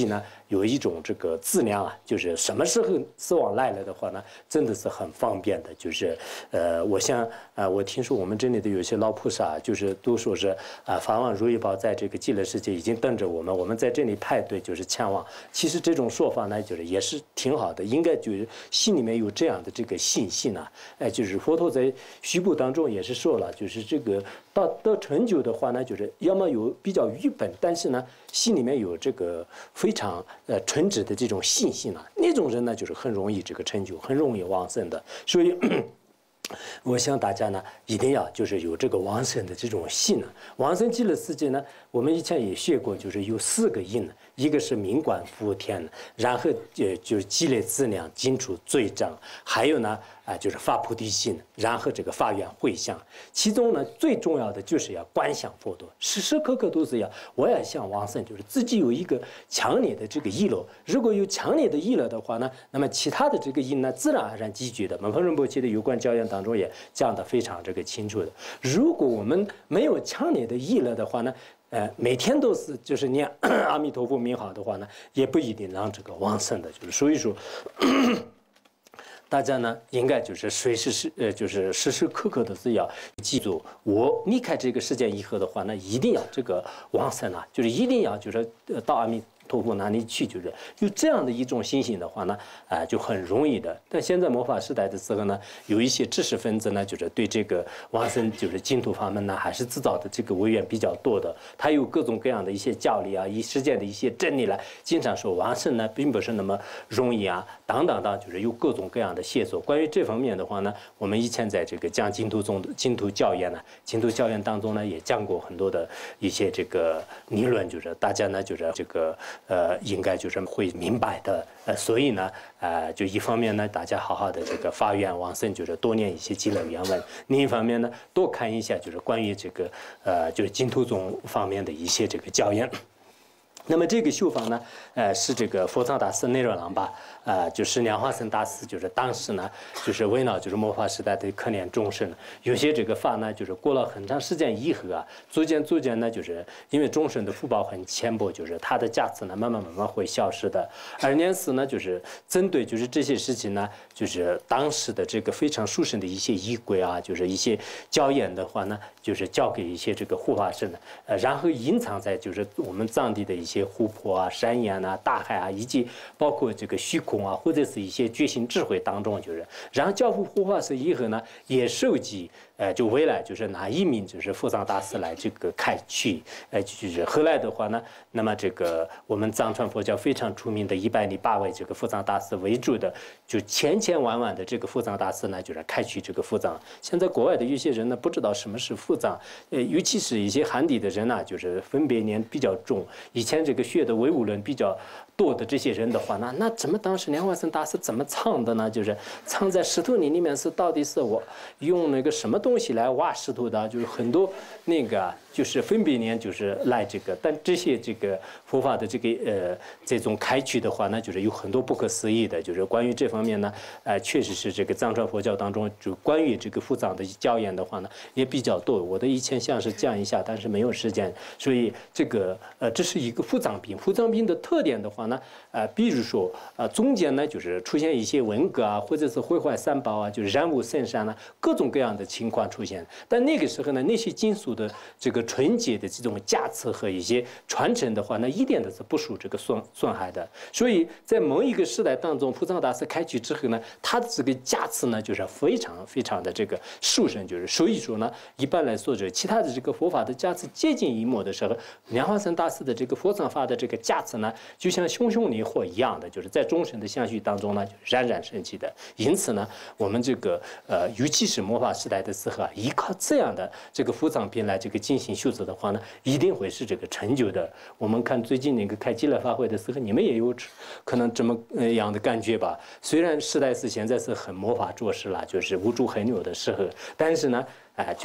有一种这个质量啊，就是什么时候死亡来了的话呢，真的是很方便的。就是我想我听说我们这里的有些老菩萨，就是都说是法王如意宝在这个极乐世界已经等着我们，我们在这里排队就是前往。其实这种说法呢，就是也是挺好的，应该就是心里面有这样的这个信心啊。就是佛陀在须部当中也是说了，就是这个到成就的话呢，就是要么有比较愚笨，但是呢心里面有这个非常纯直的这种信心啊，那种人呢就是很容易这个成就，很容易往生的。所以我想大家呢一定要就是有这个往生的这种信呢。往生极乐世界呢，我们以前也学过，就是有4个因，一个是明观福田，然后就是积累资粮，尽除罪障，还有呢就是发菩提心，然后这个发愿回向。其中呢最重要的就是要观想佛陀，时时刻刻都是我要想往生，就是自己有一个强烈的这个意乐。如果有强烈的意乐的话呢，那么其他的这个因呢自然而然积聚的。门峰仁波切的有关教言当中也讲得非常这个清楚的。如果我们没有强烈的意乐的话呢，每天都是就是念阿弥陀佛名号的话呢，也不一定让这个往生的。就是所以说大家呢应该就是就是时时刻刻的是要记住，我离开这个世界以后的话呢，一定要这个往生啊，就是一定要就是到阿弥陀佛哪里去，就是有这样的一种信心的话呢，就很容易的。但现在末法时代的时候呢，有一些知识分子呢，就是对这个往生就是净土法门呢，还是制造的这个违缘比较多的。他有各种各样的一些教理啊，以实践的一些真理来，经常说往生呢并不是那么容易啊，等，就是有各种各样的线索。关于这方面的话呢，我们以前在这个讲净土教研呢，净土教研当中呢，也讲过很多的一些这个理论，就是大家呢就是这个应该就是会明白的。所以呢就一方面呢，大家好好的这个发愿往生，就是多念一些极乐原文；另一方面呢，多看一下就是关于这个就是净土宗方面的一些这个教言。那么这个修法呢，是这个佛藏大师内若郎吧，就是莲花生大师，就是当时呢，就是为了就是末法时代的可怜众生，有些这个法呢，就是过了很长时间以后啊，逐渐呢，就是因为众生的福报很浅薄，就是它的价值呢，慢慢会消失的。而莲师呢，就是针对就是这些事情呢，就是当时的这个非常殊胜的一些仪轨啊，就是一些教言的话呢，就是交给一些这个护法神呢，然后隐藏在就是我们藏地的一些湖泊啊、山岩啊、大海啊，以及包括这个虚空啊，或者是一些觉醒智慧当中，就是然后交付护法神以后呢，也收集就未来就是哪一名就是佛藏大师来这个开启，就是后来的话呢，那么这个我们藏传佛教非常出名的108位这个佛藏大师为主的，就千万的这个佛藏大师呢，就是开启这个佛藏。现在国外的有些人呢，不知道什么是佛藏，尤其是一些汉地的人呢，就是分别念比较重，以前这个学的唯物论比较多的这些人的话，那怎么当时莲花生大师怎么藏的呢？就是藏在石头里面是到底是我用那个什么东西来挖石头的？就是很多那个就是分别念就是来这个，但这些这个佛法的这个这种开启的话呢，就是有很多不可思议的，就是关于这方面呢，确实是这个藏传佛教当中就关于这个佛藏的教言的话呢也比较多。我的以前像是讲一下，但是没有时间，所以这个这是一个佛藏品。佛藏品的特点的话呢，比如说中间呢就是出现一些文革啊，或者是毁坏三宝啊，就是染污深山啊，各种各样的情况出现。但那个时候呢，那些金属的这个纯洁的这种加持和一些传承的话呢，一点都是不受这个损害的。所以在某一个时代当中，普藏大师开启之后呢，他的这个加持呢，就是非常的这个殊胜，就是所以说呢，一般来说，这其他的这个佛法的加持接近一模的时候，莲花生大师的这个佛藏法的这个加持呢，就像熊烈火一样的，就是在众生的相续当中呢，就冉冉升起的。因此呢，我们这个尤其是末法时代的时候啊，依靠这样的这个佛藏品来这个进行修持的话呢，一定会是这个成就的。我们看最近那个开极乐法会的时候，你们也有可能这么样的感觉吧？虽然时代是现在是很末法着实了，就是无助很久的时候，但是呢，就是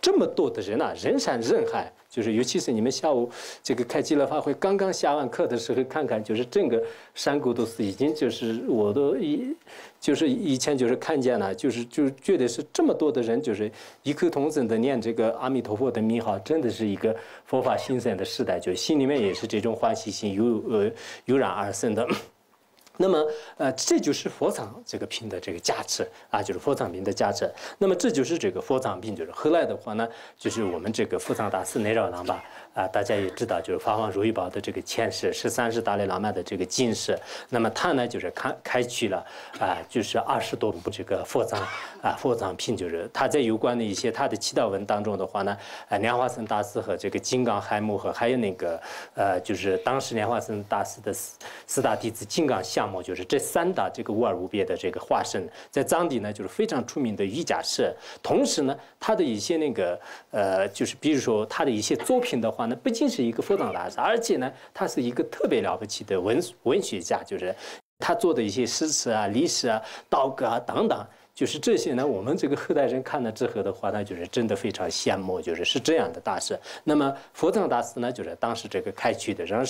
这么多的人啊，人山人海，就是尤其是你们下午这个开极乐法会刚刚下完课的时候，看看就是整个山谷都是已经就是我都就是以前就是看见了，就是觉得是这么多的人，就是异口同声的念这个阿弥陀佛的名号，真的是一个佛法兴盛的时代，就心里面也是这种欢喜心油然而生的。那么，这就是佛藏这个品的这个价值啊，就是佛藏品的价值。那么，这就是这个佛藏品，就是后来的话呢，就是我们这个佛藏大师内绕郎吧，大家也知道，就是法华如意宝的这个前世13世达赖喇嘛的这个近世。那么他呢，就是开启了就是20多部这个佛藏品，就是他在有关的一些他的祈祷文当中的话呢，莲花生大师和这个金刚海母和还有那个就是当时莲花生大师的四大弟子金刚相。就是这3大这个无二无别的这个化身，在藏地呢就是非常出名的瑜伽师。同时呢，他的一些那个就是比如说他的一些作品的话呢，不仅是一个佛藏大师，而且呢，他是一个特别了不起的文学家，就是他做的一些诗词啊、历史啊、道歌啊等等。就是这些呢，我们这个后代人看了之后的话呢，就是真的非常羡慕，是这样的大师。那么佛藏大师呢，就是当时这个开启的，然后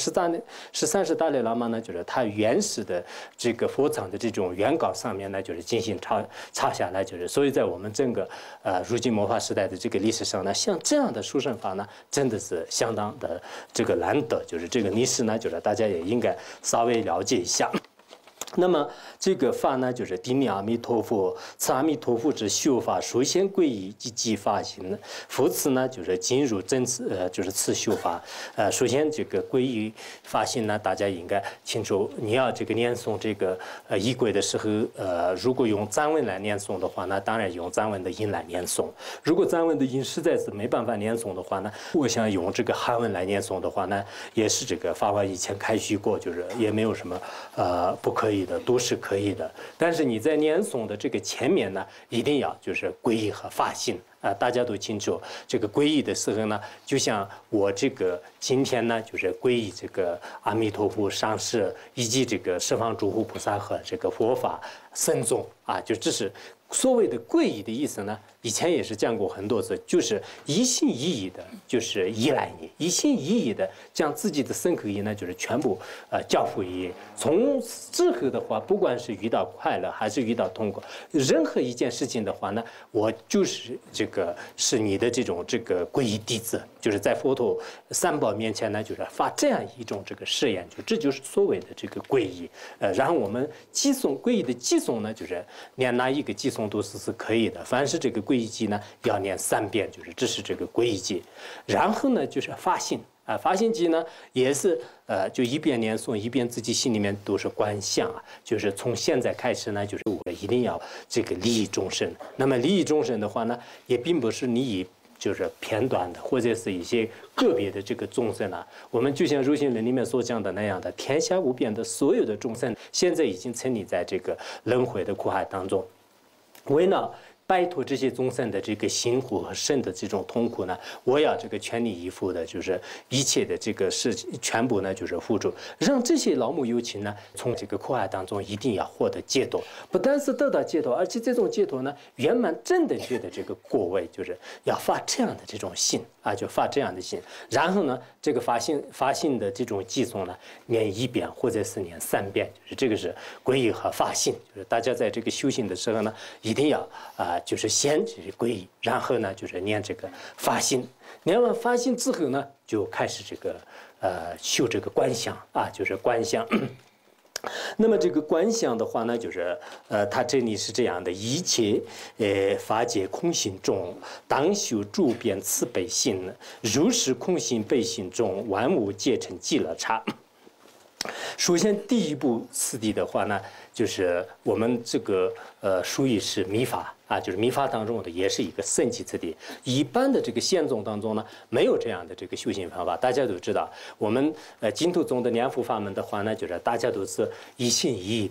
13世达赖喇嘛呢，就是他原始的这个佛藏的这种原稿上面呢，就是进行抄下来，就是所以在我们整个如今末法时代的这个历史上呢，像这样的书生法呢，真的是相当的这个难得，就是这个历史呢，就是大家也应该稍微了解一下。那么这个法呢，就是顶礼阿弥陀佛，此阿弥陀佛之修法，首先皈依即发心。佛此呢，就是进入真次，就是次修法。首先这个皈依发心呢，大家应该清楚。你要这个念诵这个仪轨的时候，如果用藏文来念诵的话呢，当然用藏文的音来念诵。如果藏文的音实在是没办法念诵的话呢，我想用这个汉文来念诵的话呢，也是这个法华以前开示过，就是也没有什么不可以的，都是可以的。但是你在念诵的这个前面呢，一定要就是皈依和发心。大家都清楚，这个皈依的时候呢，就像我这个今天呢，就是皈依这个阿弥陀佛上师，以及这个十方诸佛菩萨和这个佛法僧众啊，就这是所谓的皈依的意思呢。以前也是讲过很多次，就是一心一意的，就是依赖你，一心一意的将自己的身口意呢，就是全部交付于。从之后的话，不管是遇到快乐还是遇到痛苦，任何一件事情的话呢，我就是这个是你的这种这个皈依弟子，就是在佛陀三宝面前呢，就是发这样一种这个誓言，就这就是所谓的这个皈依。然后我们寄诵皈依的寄诵呢，就是念哪一个寄诵都是可以的，凡是这个皈依偈呢，要念3遍，就是这是这个皈依偈。然后呢，就是发心啊，发心偈呢也是就一边念诵一边自己心里面都是观想啊，就是从现在开始呢，就是我一定要这个利益众生。那么利益众生的话呢，也并不是你以就是片段的，或者是一些个别的这个众生啊。我们就像《入心论》里面所讲的那样的，天下无边的所有的众生，现在已经沉溺在这个轮回的苦海当中，为了摆脱这些众生的这个辛苦和身的这种痛苦呢，我要这个全力以赴的，就是一切的这个事全部呢，就是付出，让这些老母有情呢，从这个苦海当中一定要获得解脱。不但是得到解脱，而且这种解脱呢，圆满正的觉的这个果位，就是要发这样的这种心啊，就发这样的心。然后呢，这个发心的这种寄诵呢，念1遍或者是念3遍，就是这个是皈依和发心。就是大家在这个修行的时候呢，一定要就是先就是皈依，然后呢就是念这个发心，念完发心之后呢，就开始这个修这个观想啊，就是观想。那么这个观想的话呢，就是它这里是这样的：一切法界空性中，当修诸遍慈悲心，如是空性悲心中，万物皆成极乐刹。首先第一步次第的话呢，就是我们这个属于是密法啊，就是密法当中的也是一个圣级次第。一般的这个宪宗当中呢，没有这样的这个修行方法。大家都知道，我们净土宗的念佛法门的话呢，就是大家都是一心一意的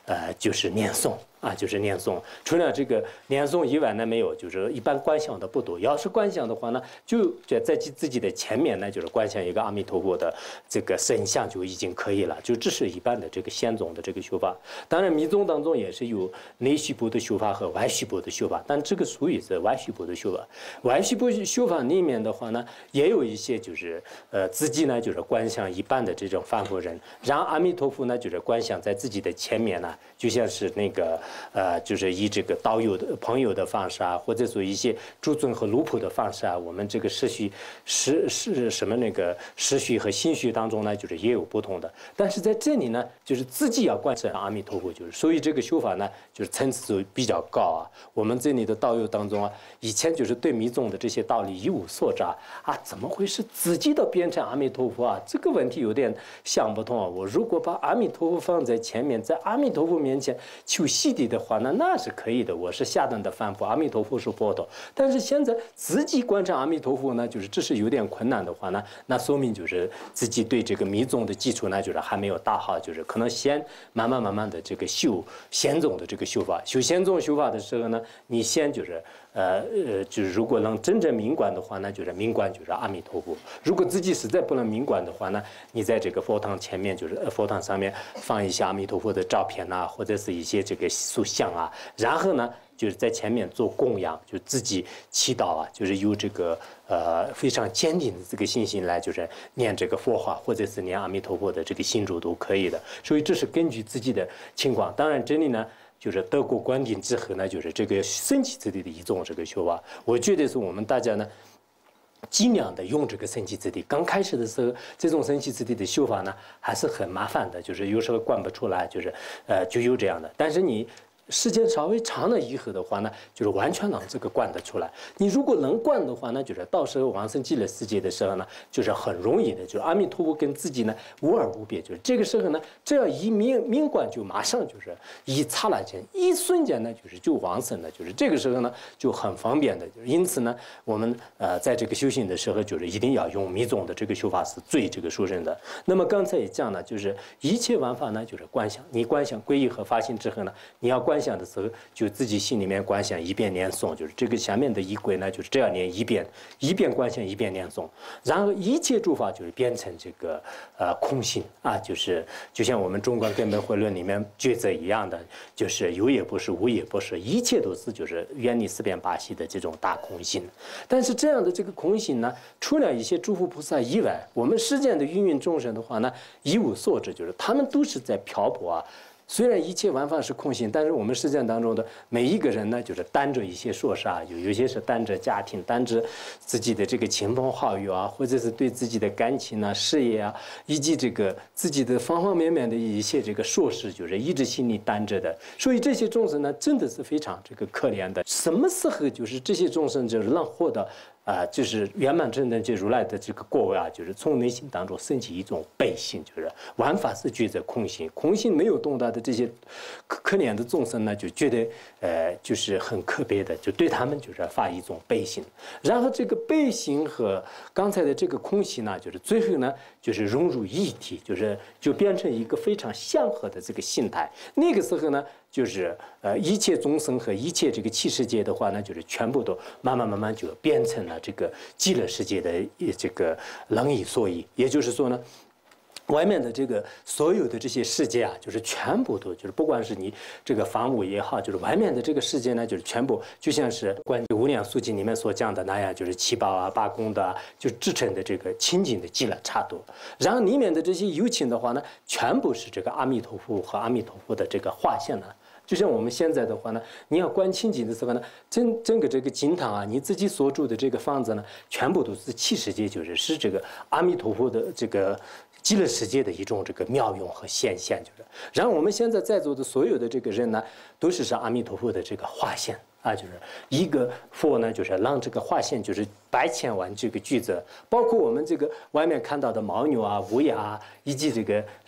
就是念诵啊，就是念诵。除了这个念诵以外呢，没有，就是一般观想的不多。要是观想的话呢，就在自己的前面呢，就是观想一个阿弥陀佛的这个神像就已经可以了。就这是一般的这个显宗的这个修法。当然密宗当中也是有内须波的修法和外须波的修法，但这个属于是外须波的修法。外须波修法里面的话呢，也有一些就是自己呢就是观想一般的这种凡夫人，让阿弥陀佛呢就是观想在自己的前面呢，就像是那个就是以这个道友的朋友的方式啊，或者说一些诸尊和奴仆的方式啊，我们这个时序什么那个时序和心序当中呢，就是也有不同的。但是在这里呢，就是自己要观想阿弥陀佛，就是所以这个修法呢，就是层次就比较高啊。我们这里的道友当中啊，以前就是对密宗的这些道理一无所知啊，怎么会是自己都变成阿弥陀佛啊？这个问题有点想不通啊。我如果把阿弥陀佛放在前面，在阿弥陀佛面前求洗涤的话呢，那是可以的。我是下等的凡夫，阿弥陀佛是佛陀。但是现在自己观察阿弥陀佛呢，就是这是有点困难的话呢，那说明就是自己对这个密宗的基础呢，就是还没有打好，就是可能先慢慢的这个修显宗的这个修法。修显宗修法的时候呢，你先就是就是如果能真正明观的话呢，就是明观就是阿弥陀佛。如果自己实在不能明观的话呢，你在这个佛堂前面，就是佛堂上面放一下阿弥陀佛的照片呐，或者是一些这个塑像啊，然后呢，就是在前面做供养，就自己祈祷啊，就是有这个非常坚定的这个信心来，就是念这个佛号，或者是念阿弥陀佛的这个心咒都可以的。所以这是根据自己的情况。当然这里呢，就是得过观定之后呢，就是这个升起之地的一种这个修法。我觉得是我们大家呢，尽量的用这个升起之地。刚开始的时候，这种升起之地的修法呢，还是很麻烦的，就是有时候观不出来，就是就有这样的。但是你时间稍微长了以后的话呢，就是完全能这个观得出来。你如果能观的话呢，就是到时候往生极乐世界的时候呢，就是很容易的，就是阿弥陀佛跟自己呢无二无别。就是这个时候呢，只要一明观，就马上就是一刹那间，一瞬间呢，就往生了。就是这个时候呢，就很方便的。就是因此呢，我们在这个修行的时候，就是一定要用密宗的这个修法是最这个殊胜的。那么刚才也讲了，就是一切万法呢，就是观想。你观想皈依和发心之后呢，你要观想的时候，就自己心里面观想，一遍念诵，就是这个下面的仪轨呢，就是这样念一遍，一遍观想，一遍念诵，然后一切诸法就是变成这个空性啊，就是就像我们中观根本慧论里面抉择一样的，就是有也不是，无也不是，一切都是就是远离四边八系的这种大空性。但是这样的这个空性呢，除了一些诸佛菩萨以外，我们世间的芸芸众生的话呢，一无所知，就是他们都是在漂泊啊。虽然一切万法是空性，但是我们实践当中的每一个人呢，就是担着一些硕士啊，有些是担着家庭，担着自己的这个亲朋好友啊，或者是对自己的感情啊、事业啊，以及这个自己的方方面面的一些这个硕士，就是一直心里担着的。所以这些众生呢，真的是非常这个可怜的。什么时候就是这些众生就是能获得就是圆满正等觉如来的这个果位啊，就是从内心当中升起一种悲心，就是万法是觉者空性，空性没有动到的这些可怜的众生呢，就觉得就是很可悲的，就对他们就是发一种悲心。然后这个悲心和刚才的这个空性呢，就是最后呢，就是融入一体，就变成一个非常相合的这个心态。那个时候呢，就是一切众生和一切这个器世界的话呢，就是全部都慢慢就变成了这个极乐世界的这个能以所以。也就是说呢，外面的这个所有的这些世界啊，就是全部都就是不管是你这个房屋也好，就是外面的这个世界呢，就是全部就像是观无量寿经里面所讲的那样，就是七宝啊、八功德啊，就制成的这个清净的极乐刹土。然后里面的这些有情的话呢，全部是这个阿弥陀佛和阿弥陀佛的这个化现了。就像我们现在的话呢，你要观清净的时候呢，整个这个经堂啊，你自己所住的这个房子呢，全部都是器世界，就是这个阿弥陀佛的这个极乐世界的一种这个妙用和显现，就是。然后我们现在在座的所有的这个人呢，都是阿弥陀佛的这个化现啊，就是一个佛呢，就是让这个化现就是100,000万这个句子，包括我们这个外面看到的牦牛啊、乌鸦啊，以及这个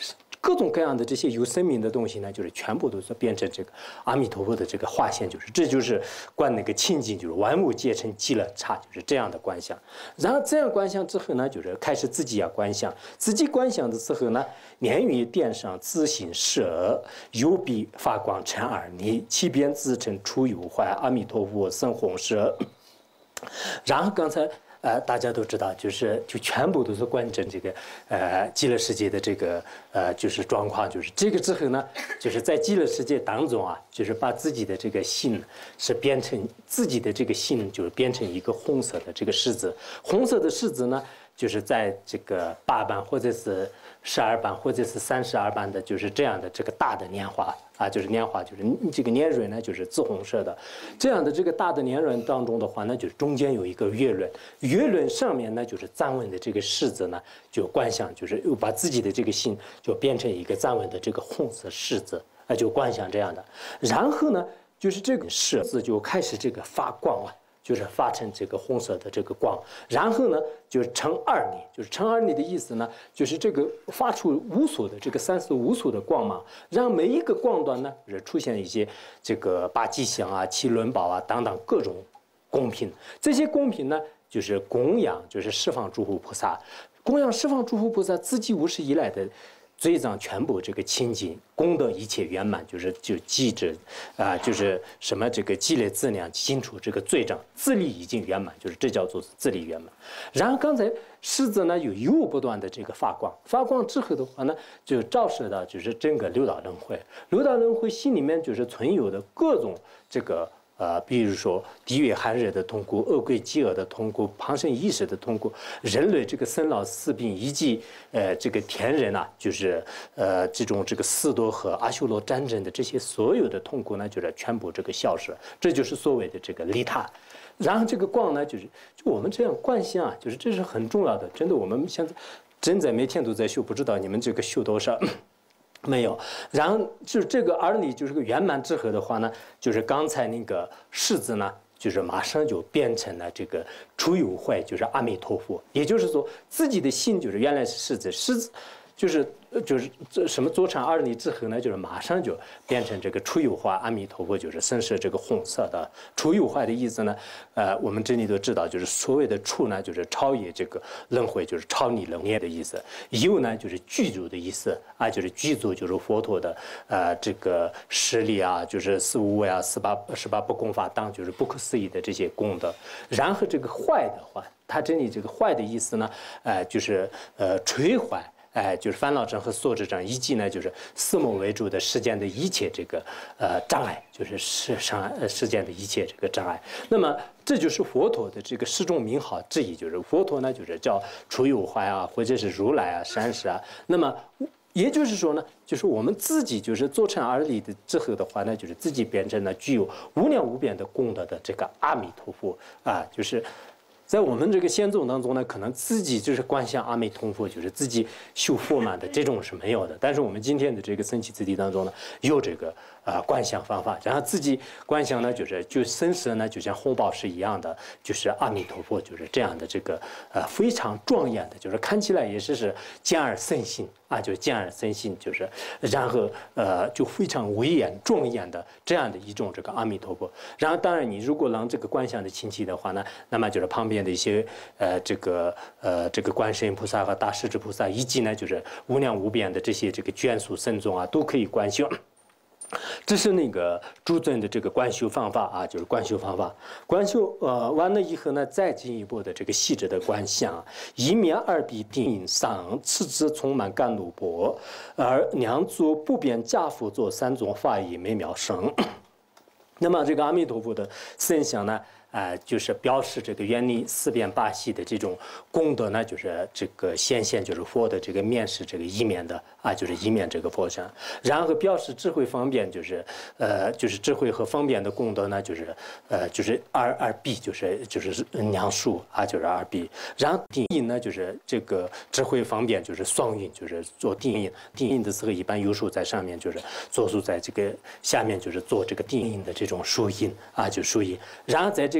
各种各样的这些有生命的东西呢，就是全部都是变成这个阿弥陀佛的这个化现，就是这就是观那个清净，就是万物皆成极乐刹，就是这样的观想。然后这样观想之后呢，就是开始自己要观想，自己观想的时候呢，年于殿上自行摄，右臂发光成耳泥，其边自称出有怀，阿弥陀佛生红色。然后刚才大家都知道，就全部都是观证这个极乐世界的这个就是状况，就是这个之后呢，就是在极乐世界当中啊，就是把自己的这个心是变成自己的这个心，就是变成一个红色的这个狮子，红色的狮子呢，就是在这个8瓣或者是12瓣或者是32瓣的，就是这样的这个大的年华啊，就是年华，就是这个年轮呢，就是紫红色的。这样的这个大的年轮当中的话呢，就是中间有一个月轮，月轮上面呢就是站稳的这个狮子呢，就观想，就是又把自己的这个心就变成一个站稳的这个红色狮子啊，就观想这样的。然后呢，就是这个狮子就开始这个发光啊。就是发成这个红色的这个光，然后呢，就是成二泥，就是成二泥的意思呢，就是这个发出无数的这个35束的光芒，让每一个光端呢，是出现一些这个八吉祥啊、七轮宝啊等等各种供品，这些供品呢，就是供养，就是十方诸佛菩萨，供养十方诸佛菩萨自己无始以来的。罪障全部这个清净，功德一切圆满，就记着就是什么这个积累资粮，清除这个罪障，自力已经圆满，就是这叫做自力圆满。然后刚才狮子呢又不断的这个发光，发光之后的话呢，就照射到就是整个六道轮回，六道轮回心里面就是存有的各种这个。比如说地狱寒热的痛苦、恶鬼饥饿的痛苦、旁生意识的痛苦、人类这个生老死病，以及这个天人啊，就是这种这个斯多和阿修罗战争的这些所有的痛苦呢，就是全部这个消失，这就是所谓的这个利他。然后这个光呢，就我们这样观想啊，就是这是很重要的，真的，我们现在真在每天都在修，不知道你们这个修多少。没有，然后就是这个而你就是个圆满之后的话呢，就是刚才那个狮子呢，就是马上就变成了这个出有慧，就是阿弥陀佛，也就是说自己的心就是原来是狮子，狮子就是这什么坐禅而你之后呢，就是马上就变成这个出有化阿弥陀佛，就是身是这个红色的。出有化的意思呢，我们这里都知道，就是所谓的出呢，就是超越这个轮回，就是超你轮回的意思；有呢，就是具足的意思啊，就是具足就是佛陀的这个实力啊，就是四无畏啊、十八不共法当，就是不可思议的这些功德。然后这个坏的话，它这里这个坏的意思呢，就是摧坏。就是烦恼症和所知症，以及呢，就是四魔为主的世间的一切这个障碍，就是世间的一切这个障碍。那么这就是佛陀的这个十种名号之一，就是佛陀呢，就是叫出有怀啊，或者是如来啊、山师啊。那么也就是说呢，就是我们自己就是坐禅而立的之后的话呢，就是自己变成了具有无量无边的功德的这个阿弥陀佛啊，就是。在我们这个先宗当中呢，可能自己就是观想阿弥陀佛，就是自己修佛满的这种是没有的。但是我们今天的这个僧祇次第当中呢，有这个观想方法，然后自己观想呢，就身色呢，就像红宝石一样的，就是阿弥陀佛，就是这样的这个非常庄严的，就是看起来也是见而生信啊，就是见而生信，就是然后就非常威严庄严的这样的一种这个阿弥陀佛。然后当然你如果让这个观想的清晰的话呢，那么就是旁边的一些这个观世音菩萨和大势至菩萨，以及呢就是无量无边的这些这个眷属僧众啊，都可以观修。这是那个诸尊的这个观修方法啊，就是观修方法。观修完了以后呢，再进一步的这个细致的观想，一面二臂定上，次之充满甘露钵，而两足不变家父做三种法义美妙生。那么这个阿弥陀佛的圣像呢，就是表示这个愿力四变八系的这种功德呢，就是这个显现就是佛的这个面是这个一面的啊，就是一面这个佛像，然后表示智慧方便，就是智慧和方便的功德呢，就是二臂，就是两数啊，就是二臂，然后定印呢，就是这个智慧方便就是双印，就是做定印，定印的时候一般有数在上面，就是左数在这个下面，就是做这个定印的这种数印啊，就数印，然后在这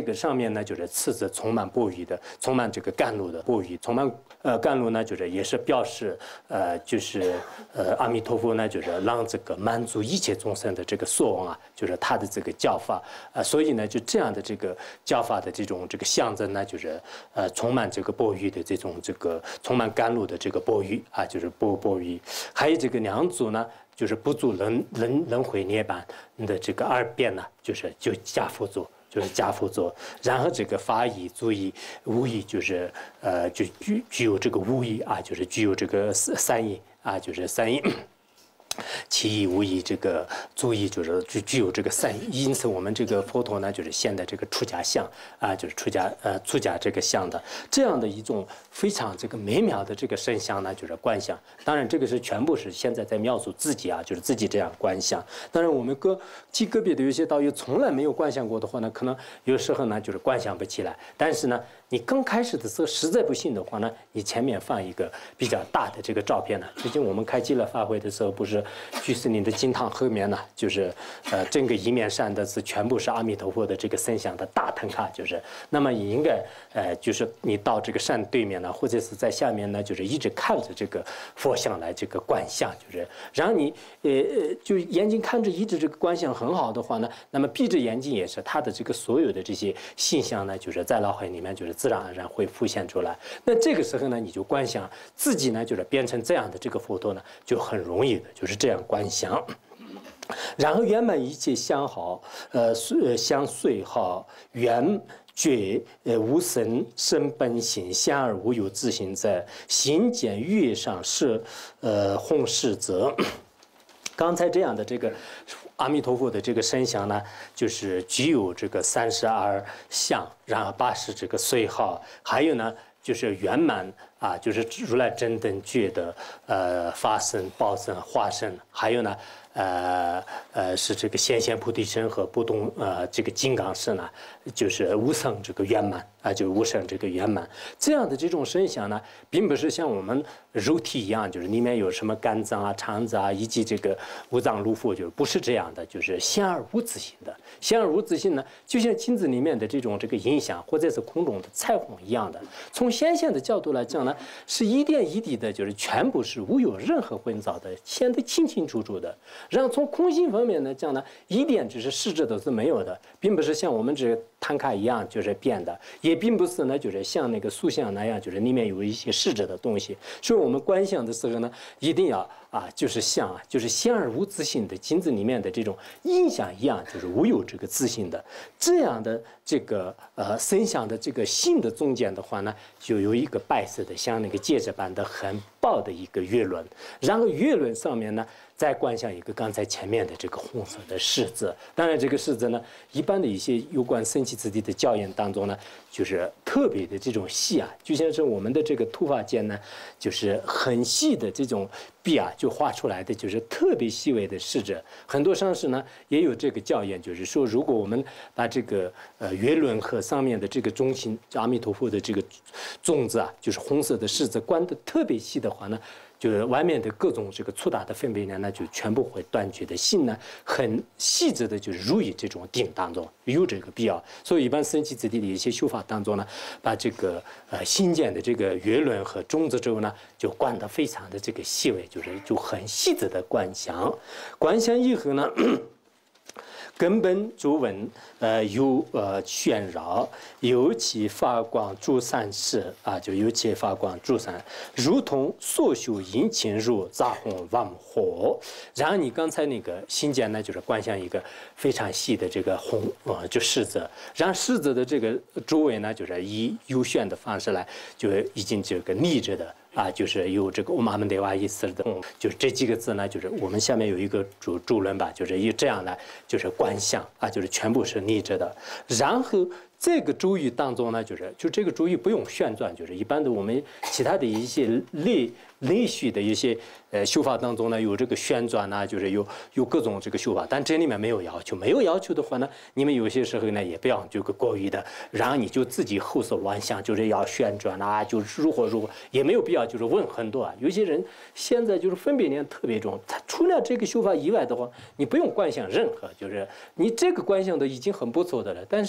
这个上面呢，就是刺着充满钵盂的，充满这个甘露的钵盂，充满甘露呢，就是也是表示就是阿弥陀佛呢，就是让这个满足一切众生的这个所望啊，就是他的这个教法所以呢，就这样的这个教法的这种这个象征呢，就是充满这个钵盂的这种这个充满甘露的这个钵盂啊，就是钵盂，还有这个两足呢。就是不住轮回涅槃的这个二边呢，就加辅佐，就是加辅佐。然后这个法义、足义、无义，就是就具有这个无义啊，就是具有这个三义啊，就是三义。其义无义，这个足义就是具有这个三义，因此我们这个佛陀呢，就是现在这个出家相啊，就是出家这个相的这样的一种非常这个美妙的这个身相呢，就是观想。当然，这个是全部是现在在描述自己啊，就是自己这样观想。当然，我们个别的有些道友从来没有观想过的话呢，可能有时候呢就是观想不起来。但是呢，你刚开始的时候实在不信的话呢，你前面放一个比较大的这个照片呢。最近我们开基乐法会的时候，不是居士林的金堂后面呢，就是整个一面山的是全部是阿弥陀佛的这个身像的大灯卡，就是那么你应该就是你到这个山对面呢，或者是在下面呢，就是一直看着这个佛像来这个观想，就是然后你就眼睛看着一直这个观想很好的话呢，那么闭着眼睛也是他的这个所有的这些形象呢，就是在脑海里面就是自然而然会浮现出来。那这个时候呢，你就观想自己呢，就是变成这样的这个佛陀呢，就很容易的，就是这样观想。然后圆满一切相好，相随好，圆觉无生生本性，相而无有自性在，行见月上是弘誓则。刚才这样的这个阿弥陀佛的这个身相呢，就是具有这个32相，然后80这个随好，还有呢就是圆满啊，就是如来真等觉的法身、报身、化身，还有呢是这个显现菩提身和不动这个金刚身呢，就是无生这个圆满啊，就无生这个圆满。这样的这种身相呢，并不是像我们肉体一样，就是里面有什么肝脏啊、肠子啊，以及这个五脏六腑，就是不是这样的，就是显而无自性的。显而无自性呢，就像镜子里面的这种这个影响，或者是空中的彩虹一样的。从显现的角度来讲呢，是一点一滴的，就是全部是无有任何混杂的，显得清清楚楚的。然后从空性方面呢讲呢，一点只是实质都是没有的，并不是像我们这个摊开一样就是变的，也并不是呢就是像那个塑像那样，就是里面有一些实质的东西。所以我们观想的时候呢，一定要就是像就是显而无自性的镜子里面的这种印象一样，就是无有这个自性的这样的这个身相的这个性的中间的话呢，就有一个白色的像那个戒指般的很薄的一个月轮，然后月轮上面呢再观想一个刚才前面的这个红色的狮子。当然这个狮子呢，一般的一些有关僧祇之地的教言当中呢，就是特别的这种细啊，就像是我们的这个突发间呢，就是很细的这种笔啊，就画出来的就是特别细微的狮子。很多上师呢也有这个教言，就是说如果我们把这个月轮和上面的这个中心阿弥陀佛的这个种子啊，就是红色的狮子观得特别细的话呢，就是外面的各种这个粗大的分别呢，那就全部会断绝的。心呢，很细致的，就是入于这种定当中，有这个必要。所以一般僧祇之地的一些修法当中呢，把这个心间的这个月轮和种子咒呢，就观得非常的这个细微，就很细致的观想。观想以后呢，根本诸文有旋绕，由其发光诸散世啊，就由其发光诸散，如同所修引擎入杂红往火。然后你刚才那个心间呢，就是观想一个非常细的这个红就狮子，然后狮子的这个周围呢，就是以幽旋的方式来，就已经这个逆着的。就是有这个我们得哇意思的，就是这几个字呢，就是我们下面有一个主论吧，就是以这样来，就是观想就是全部是逆着的。然后这个主语当中呢，就这个主语不用旋转，就是一般的我们其他的一些类序的一些修法当中呢，有这个旋转啊，就是有各种这个修法，但这里面没有要求。没有要求的话呢，你们有些时候呢也不要这个过于的，然后你就自己后手妄想，就是要旋转啊，就如何，也没有必要就是问很多啊。有些人现在就是分别念特别重，他除了这个修法以外的话，你不用观想任何，就是你这个观想都已经很不错的了，但是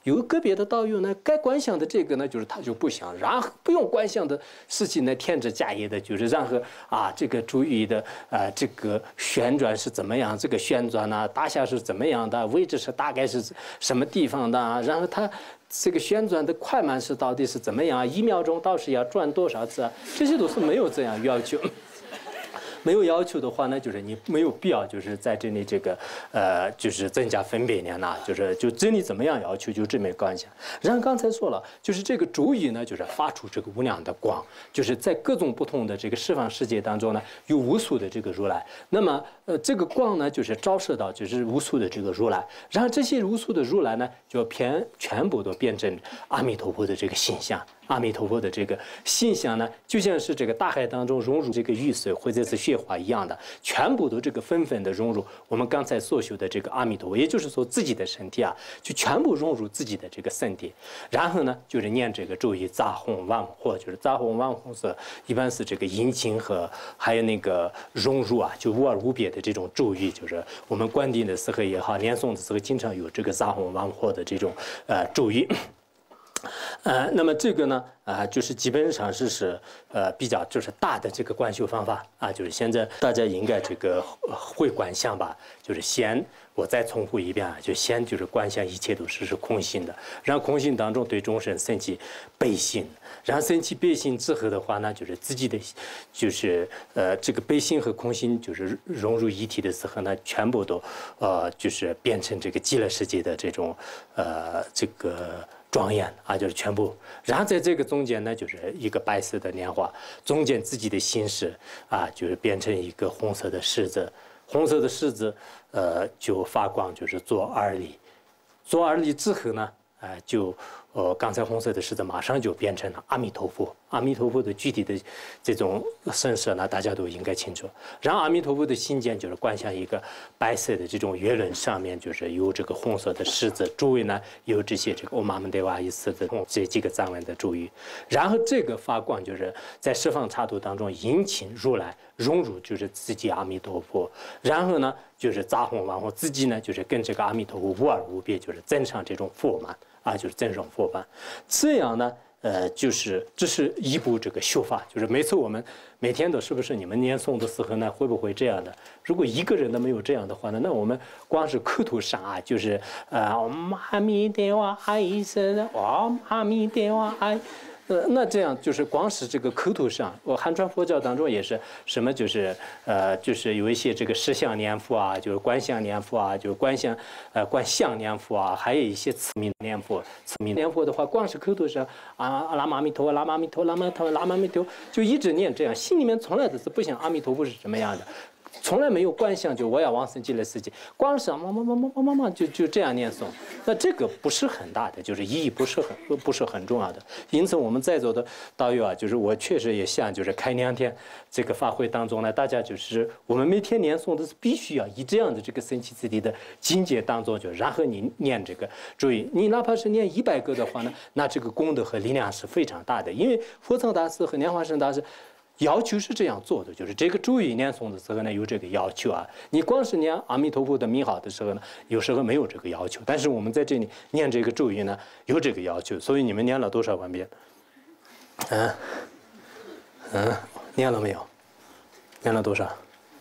有个别的道友呢，该观想的这个呢，就是他就不想，然后不用观想的事情呢，添枝加叶的，就是然后这个注意的这个旋转是怎么样，这个旋转呢，大小是怎么样的，位置是大概是什么地方的，然后它这个旋转的快慢是到底是怎么样，1秒钟到时要转多少次啊？这些都是没有这样要求。没有要求的话呢，就是你没有必要就是在这里这个就是增加分别念呐，就这里怎么样要求就这么观想。然后刚才说了，就是这个主语呢，就是发出这个无量的光，就是在各种不同的这个十方世界当中呢，有无数的这个如来。那么这个光呢，就是照射到就是无数的这个如来，然后这些无数的如来呢，就全部都变成阿弥陀佛的这个形象。阿弥陀佛的这个形象呢，就像是这个大海当中融入这个雨水或者是雪花一样的，全部都这个纷纷的融入我们刚才所修的这个阿弥陀佛，也就是说自己的身体啊，就全部融入自己的这个身体。然后呢，就是念这个咒语杂红万惑，就是杂红万惑是一般是这个引情和还有那个融入啊，就无二无别的这种咒语，就是我们观定的时候也好，念诵的时候经常有这个杂红万惑的这种咒语。那么这个呢，就是基本上是比较就是大的这个观修方法啊，就是现在大家应该这个会观想吧，就是先我再重复一遍啊，就先就是观想一切都是空性的，然后空性当中对众生升起悲心，然后升起悲心之后的话呢，就是自己的就是这个悲心和空心就是融入一体的时候呢，全部都就是变成这个极乐世界的这种这个庄严啊，就是全部。然后在这个中间呢，就是一个白色的莲花，中间自己的心事啊，就是变成一个红色的狮子，红色的狮子就发光，就是作二力，作二力之后呢，就刚才红色的狮子马上就变成了阿弥陀佛。阿弥陀佛的具体的这种神色呢，大家都应该清楚。然后阿弥陀佛的心间就是观想一个白色的这种月轮，上面就是有这个红色的狮子，周围呢有这些这个欧玛门德瓦伊斯的这几个藏文的咒语。然后这个发光就是在十方刹土当中引请如来融入就是自己阿弥陀佛，然后呢就是杂红王佛自己呢就是跟这个阿弥陀佛无二无别，就是增上这种佛满啊，就是增上佛满。这样呢就是这是一步这个修法，就是每次我们每天都是不是你们念诵的时候呢，会不会这样的？如果一个人都没有这样的话呢，那我们光是口头上啊，就是阿弥陀佛阿弥陀佛阿弥陀佛阿。那这样就是光是这个口头上，汉传佛教当中也是什么，就是就是有一些这个十相念佛啊，就是观相念佛啊，就是观相念佛啊，还有一些慈名念佛。慈名念佛的话，光是口头上南无阿弥陀佛，南无阿弥陀佛，南无阿弥陀佛，就一直念这样，心里面从来都是不想阿弥陀佛是什么样的。从来没有观想，就我要往生极乐世界，光是就这样念诵，那这个不是很大的，就是意义不是很重要的。因此我们在座的道友啊，就是我确实也想就是开2天这个法会当中呢，大家就是我们每天念诵的是必须要以这样的这个神奇之地的境界当中，就然后你念这个注意，你哪怕是念100个的话呢，那这个功德和力量是非常大的，因为佛藏大师和莲花生大师要求是这样做的，就是这个咒语念诵的时候呢，有这个要求啊。你光是念阿弥陀佛的名号的时候呢，有时候没有这个要求。但是我们在这里念这个咒语呢，有这个要求。所以你们念了多少万遍？念了没有？念了多少？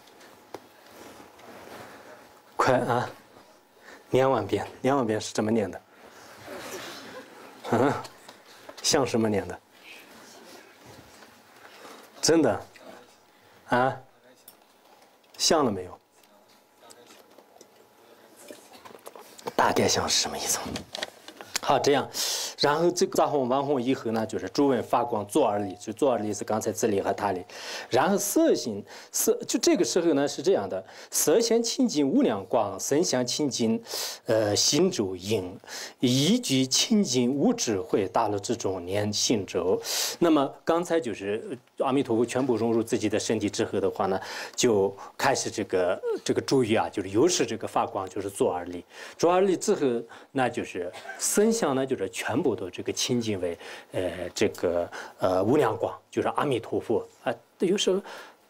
快啊！念万遍，念万遍是怎么念的？像什么念的？真的啊？像了没有？大概像是什么意思？好，这样，然后这个杂红完红以后呢，就是诸文发光作二力，就作二力是刚才自力和他力，然后色心色，就这个时候呢是这样的，色相清净无量光，身相清净心咒音，一句清净无智慧，大了这种念心咒。那么刚才就是阿弥陀佛全部融入自己的身体之后的话呢，就开始这个注意啊，就是又是这个发光，就是作二力，作二力之后，那就是身相呢，就是全部都这个清净为这个无量光，就是阿弥陀佛啊。有时候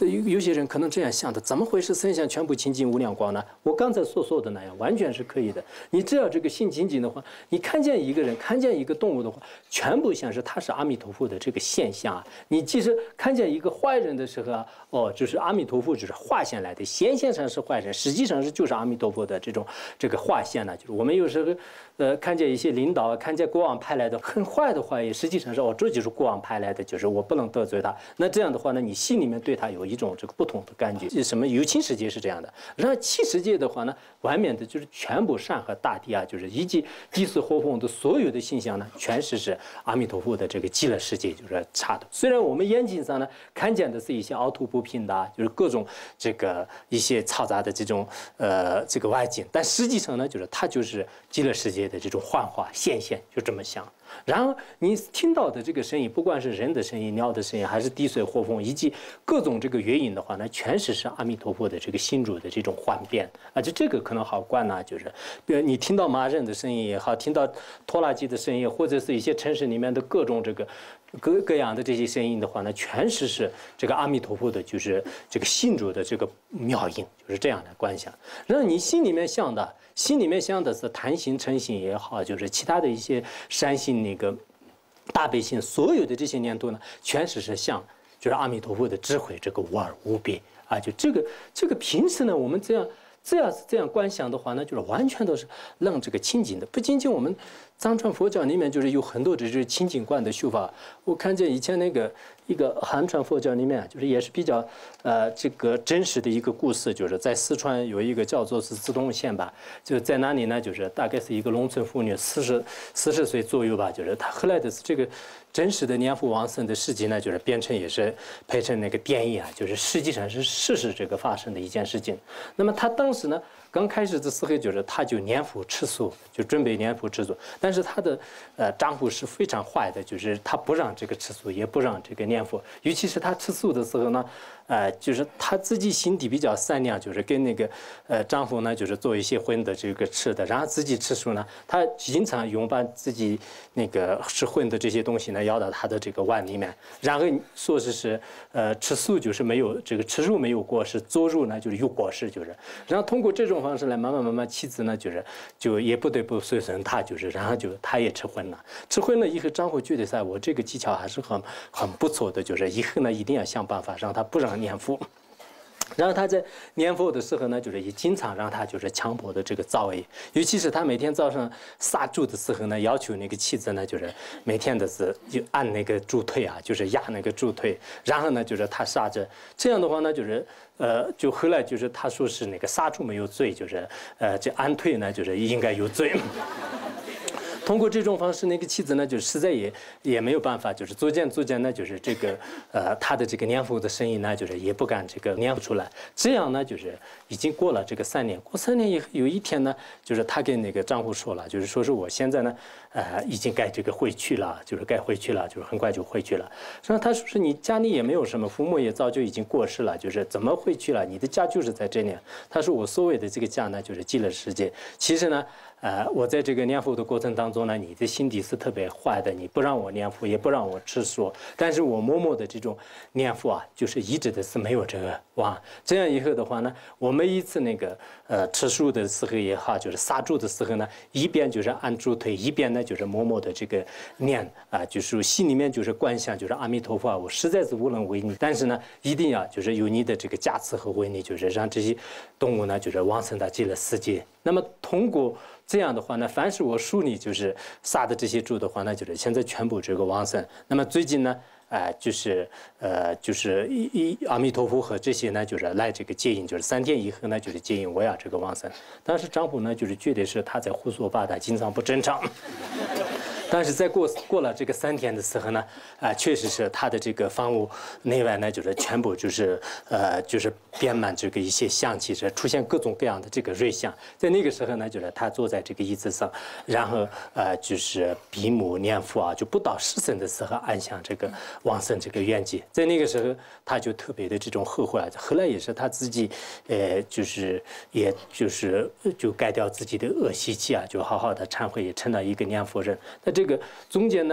有些人可能这样想的，怎么会是身相全部清净无量光呢？我刚才所说的那样，完全是可以的。你只要这个心清净的话，你看见一个人，看见一个动物的话，全部像是他是阿弥陀佛的这个现象啊。你即使看见一个坏人的时候啊，就是阿弥陀佛就是化现来的，显现上是坏人，实际上就是阿弥陀佛的这个化现呢。就是我们有时候看见一些领导，看见国王派来的很坏的话，也实际上是这就是国王派来的，就是我不能得罪他。那这样的话呢，你心里面对他有一种这个不同的感觉。什么有情世界是这样的，然后气世界的话呢，外面的就是全部山河大地啊，就是以及地水火风的所有的形象呢，全是阿弥陀佛的这个极乐世界就是差的。虽然我们眼睛上呢看见的是一些凹凸不平的，就是各种这个一些嘈杂的这种这个外境，但实际上呢，就是它就是极乐世界的这种幻化现象，就这么想。然后你听到的这个声音，不管是人的声音、鸟的声音，还是地水火风以及各种这个乐音的话呢，全是阿弥陀佛的这个心主的这种幻变。而且这个可能好观呢，就是比如你听到马人的声音也好，听到拖拉机的声音，或者是一些城市里面的各种这个各样的这些声音的话呢，全是这个阿弥陀佛的，就是这个心主的这个妙音，就是这样的观想。然后你心里面想的是贪心、嗔心也好，就是其他的一些善心、那个大悲心，所有的这些念头呢，全是像就是阿弥陀佛的智慧，这个无二无别啊。就这个平时呢，我们这样观想的话呢，就是完全都是让这个清净的。不仅仅我们藏传佛教里面就是有很多这是清净观的修法。我看见以前那个一个汉传佛教里面，就是也是比较这个真实的一个故事，就是在四川有一个叫做是自东县吧，就是在那里呢，就是大概是一个农村妇女40岁左右吧，就是她后来的这个真实的念佛往生的事迹呢，就是变成也是拍成那个电影啊，就是实际上是事实这个发生的一件事情。那么她当时呢，刚开始的时候就是她就念佛吃素，就准备念佛吃素，但是她的丈夫是非常坏的，就是他不让这个吃素，也不让这个念佛，尤其是她吃素的时候呢，就是她自己心地比较善良，就是跟那个丈夫呢，就是做一些荤的这个吃的，然后自己吃素呢，她经常用把自己那个吃荤的这些东西呢舀到她的这个碗里面，然后说是吃素就是没有这个吃肉没有过失，做肉呢就是有过失，就是然后通过这种方式来慢慢妻子呢就也不得不随顺她，就是然后就她也吃荤了，以后丈夫觉得我这个技巧还是很不错的，就是以后呢一定要想办法让她不让念佛。然后他在念佛的时候呢，就是也经常让他就是强迫的这个造业，尤其是他每天早上杀猪的时候呢，要求那个妻子呢，就是每天的是就按那个猪腿啊，就是压那个猪腿，然后呢就是他杀着，这样的话呢就是就后来就是他说是那个杀猪没有罪，就是这按腿呢就是应该有罪。通过这种方式，那个妻子呢，就实在也没有办法，就是逐渐呢，就是这个他的这个念佛的声音呢，就是也不敢这个念不出来。这样呢，就是已经过了这个3年，过3年以后，有一天呢，就是她跟那个丈夫说了，就是说是我现在呢，已经该这个回去了，就是该回去了，就是很快就回去了。然后他说是你家里也没有什么，父母也早就已经过世了，就是怎么回去了？你的家就是在这里。他说我所谓的这个家呢，就是极乐世界。其实呢，我在这个念佛的过程当中呢，你的心地是特别坏的，你不让我念佛，也不让我吃素，但是我默默的这种念佛啊，就是一直的是没有这个忘。这样以后的话呢，我每一次那个吃素的时候也好，就是杀猪的时候呢，一边就是按猪腿，一边呢就是默默的这个念就是心里面就是观想，就是阿弥陀佛啊，我实在是无能为力，但是呢，一定要就是有你的这个加持和威力，就是让这些动物呢，就是往生到极乐世界。那么通过这样的话呢，凡是我书里就是杀的这些猪的话呢，就是现在全部这个往生。那么最近呢，就是阿弥陀佛和这些呢，就是来这个接引，就是3天以后呢，就是接引我要这个往生。当时丈夫呢，就是觉得是他在胡说八道，经常不正常。但是在过了这个3天的时候呢，确实是他的这个房屋内外呢，就是全部就是遍满这个一些香气，是出现各种各样的这个瑞相。在那个时候呢，就是他坐在这个椅子上，然后就是闭目念佛啊，就不到时辰的时候按向这个往生这个愿界。在那个时候，他就特别的这种后悔，后来也是他自己就改掉自己的恶习气啊，就好好的忏悔，也成了一个念佛人。那这个中间呢，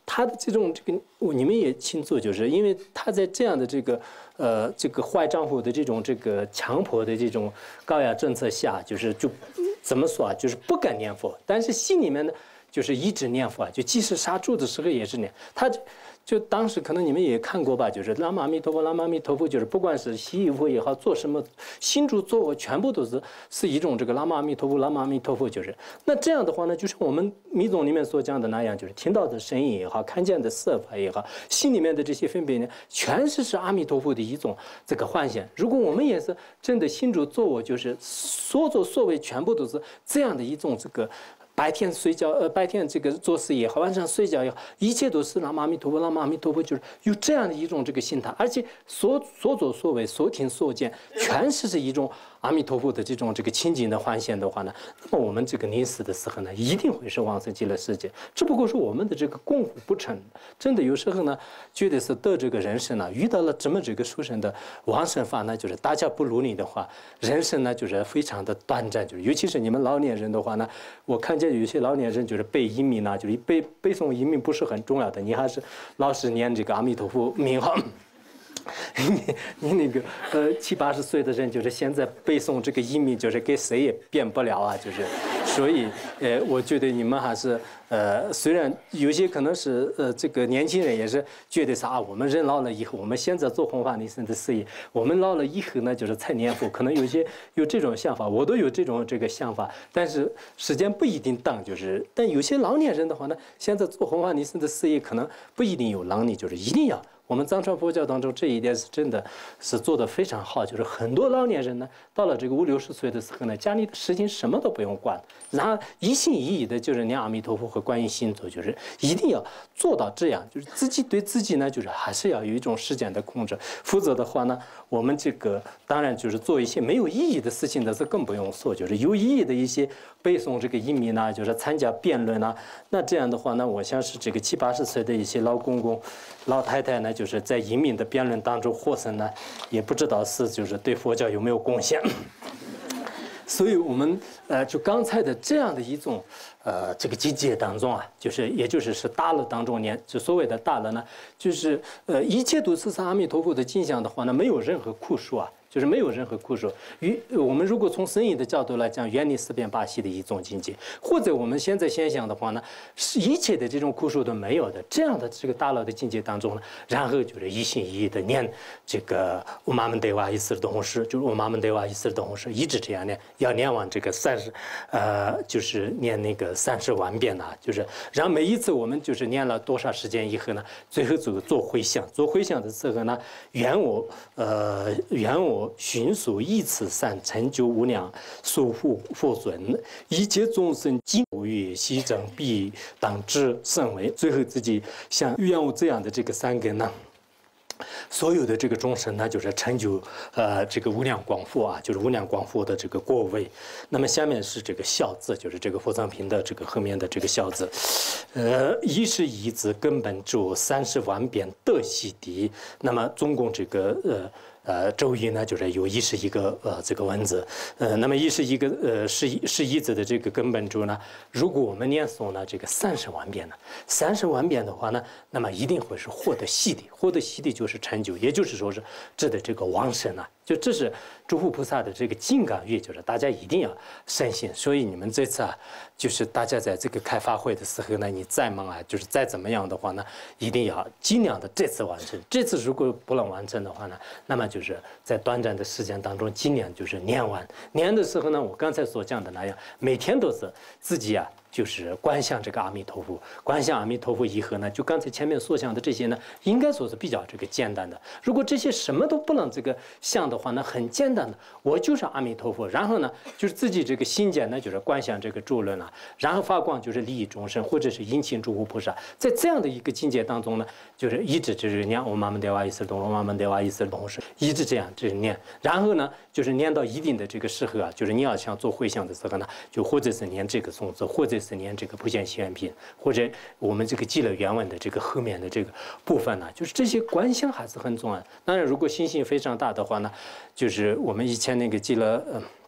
他的这个你们也清楚，就是因为他在这样的这个坏丈夫的这个强迫的这种高压政策下，就怎么说啊，就是不敢念佛，但是心里面呢就是一直念佛啊，就即使杀猪的时候也是念。他就当时可能你们也看过吧，就是南无阿弥陀佛，南无阿弥陀佛，就是不管是洗衣服也好，做什么心主做我全部都是一种这个南无阿弥陀佛，南无阿弥陀佛，就是那这样的话呢，就是我们密宗里面所讲的那样，就是听到的声音也好，看见的色法也好，心里面的这些分别呢，全是阿弥陀佛的一种这个幻象。如果我们也是真的心主做我，就是所作所为全部都是这样的一种这个。白天睡觉，白天这个做事也好，晚上睡觉也好，一切都是南无阿弥陀佛，南无阿弥陀佛，就是有这样的一种这个心态，而且所作所为、所听所见，全是一种阿弥陀佛的这种这个清净的幻现的话呢，那么我们这个临死的时候呢，一定会是往生极乐世界。只不过是我们的这个功夫不成，真的有时候呢，觉得是得这个人生呢，遇到了这么这个殊胜的往生法呢，就是大家不努力的话，人生呢就是非常的短暂，就是尤其是你们老年人的话呢，我看见有些老年人就是背音名呢，就是背诵音名不是很重要的，你还是老是念这个阿弥陀佛名号。你那个70、80岁的人，就是现在背诵这个音名，就是给谁也变不了啊，就是，所以我觉得你们还是虽然有些可能是这个年轻人也是觉得啥，我们人老了以后，我们现在做弘法利生的事业，我们老了以后呢，就是才念佛，可能有些有这种想法，我都有这个想法，但是时间不一定当，就是但有些老年人的话呢，现在做弘法利生的事业可能不一定有能力，就是一定要。我们藏传佛教当中这一点是真的是做得非常好，就是很多老年人呢，到了这个50、60岁的时候呢，家里的事情什么都不用管，然后一心一意的就是念阿弥陀佛和观音心咒，就是一定要做到这样，就是自己对自己呢，就是还是要有一种时间的控制，否则的话呢，我们这个当然就是做一些没有意义的事情的是更不用说，就是有意义的一些背诵这个音名啊，就是参加辩论啊，那这样的话呢，我想是这个70、80岁的一些老公公、老太太呢。就是在移民的辩论当中获胜呢，也不知道是就是对佛教有没有贡献。所以我们就刚才的这样的一种这个境界当中啊，就是也就是大乐当中念，就所谓的大乐呢，就是一切都是阿弥陀佛的镜像的话呢，没有任何苦数啊。就是没有任何苦数。我们如果从生意的角度来讲，远离四边八系的一种境界，或者我们现在现象的话呢，是一切的这种苦数都没有的。这样的这个大乐的境界当中呢，然后就是一心一意的念这个我妈们对哇伊斯的同时，就是我妈们对哇伊斯的同时，一直这样念，要念完这个就是念那个30万遍呐，就是然后每一次我们就是念了多少时间以后呢，最后做回向，做回向的时候呢，愿我寻所依此善成就无量寿佛尊，一切众生尽无欲悉正必当知甚为。最后自己像愿我这样的这个3根呢，所有的这个众生呢，就是成就这个无量光佛啊，就是无量光佛的这个果位。那么下面是这个孝字，就是这个佛藏品的这个后面的这个孝字，一是一字根本住30万遍得悉地。那么总共这个咒语呢，就是有21个这个文字，那么21个是一字的这个根本咒呢，如果我们念诵呢这个30万遍呢，30万遍的话呢，那么一定会是获得悉地，获得悉地就是成就，也就是说是指的这个往生啊。就这是诸佛菩萨的这个金刚语，就是大家一定要深信。所以你们这次啊，就是大家在这个开发会的时候呢，你再忙啊，就是再怎么样的话呢，一定要尽量的这次完成。这次如果不能完成的话呢，那么就是在短暂的时间当中，尽量就是念完。念的时候呢，我刚才所讲的那样，每天都是自己啊。就是观想这个阿弥陀佛，观想阿弥陀佛以后呢，就刚才前面所讲的这些呢，应该说是比较这个简单的。如果这些什么都不能这个想的话呢，很简单的，我就是阿弥陀佛，然后呢，就是自己这个心间呢，就是观想这个诸论啊，然后发光就是利益众生，或者是引请诸佛菩萨，在这样的一个境界当中呢，就是一直就是念我妈们对哇伊斯东，我妈们对哇伊斯东时，一直这样就是念，然后呢，就是念到一定的这个时候啊，就是你要想做回向的时候呢，就或者是念这个颂词，或者是念这个普贤行愿品，或者我们这个记了原文的这个后面的这个部分呢，就是这些观想还是很重要。当然，如果信心非常大的话呢，就是我们以前那个记了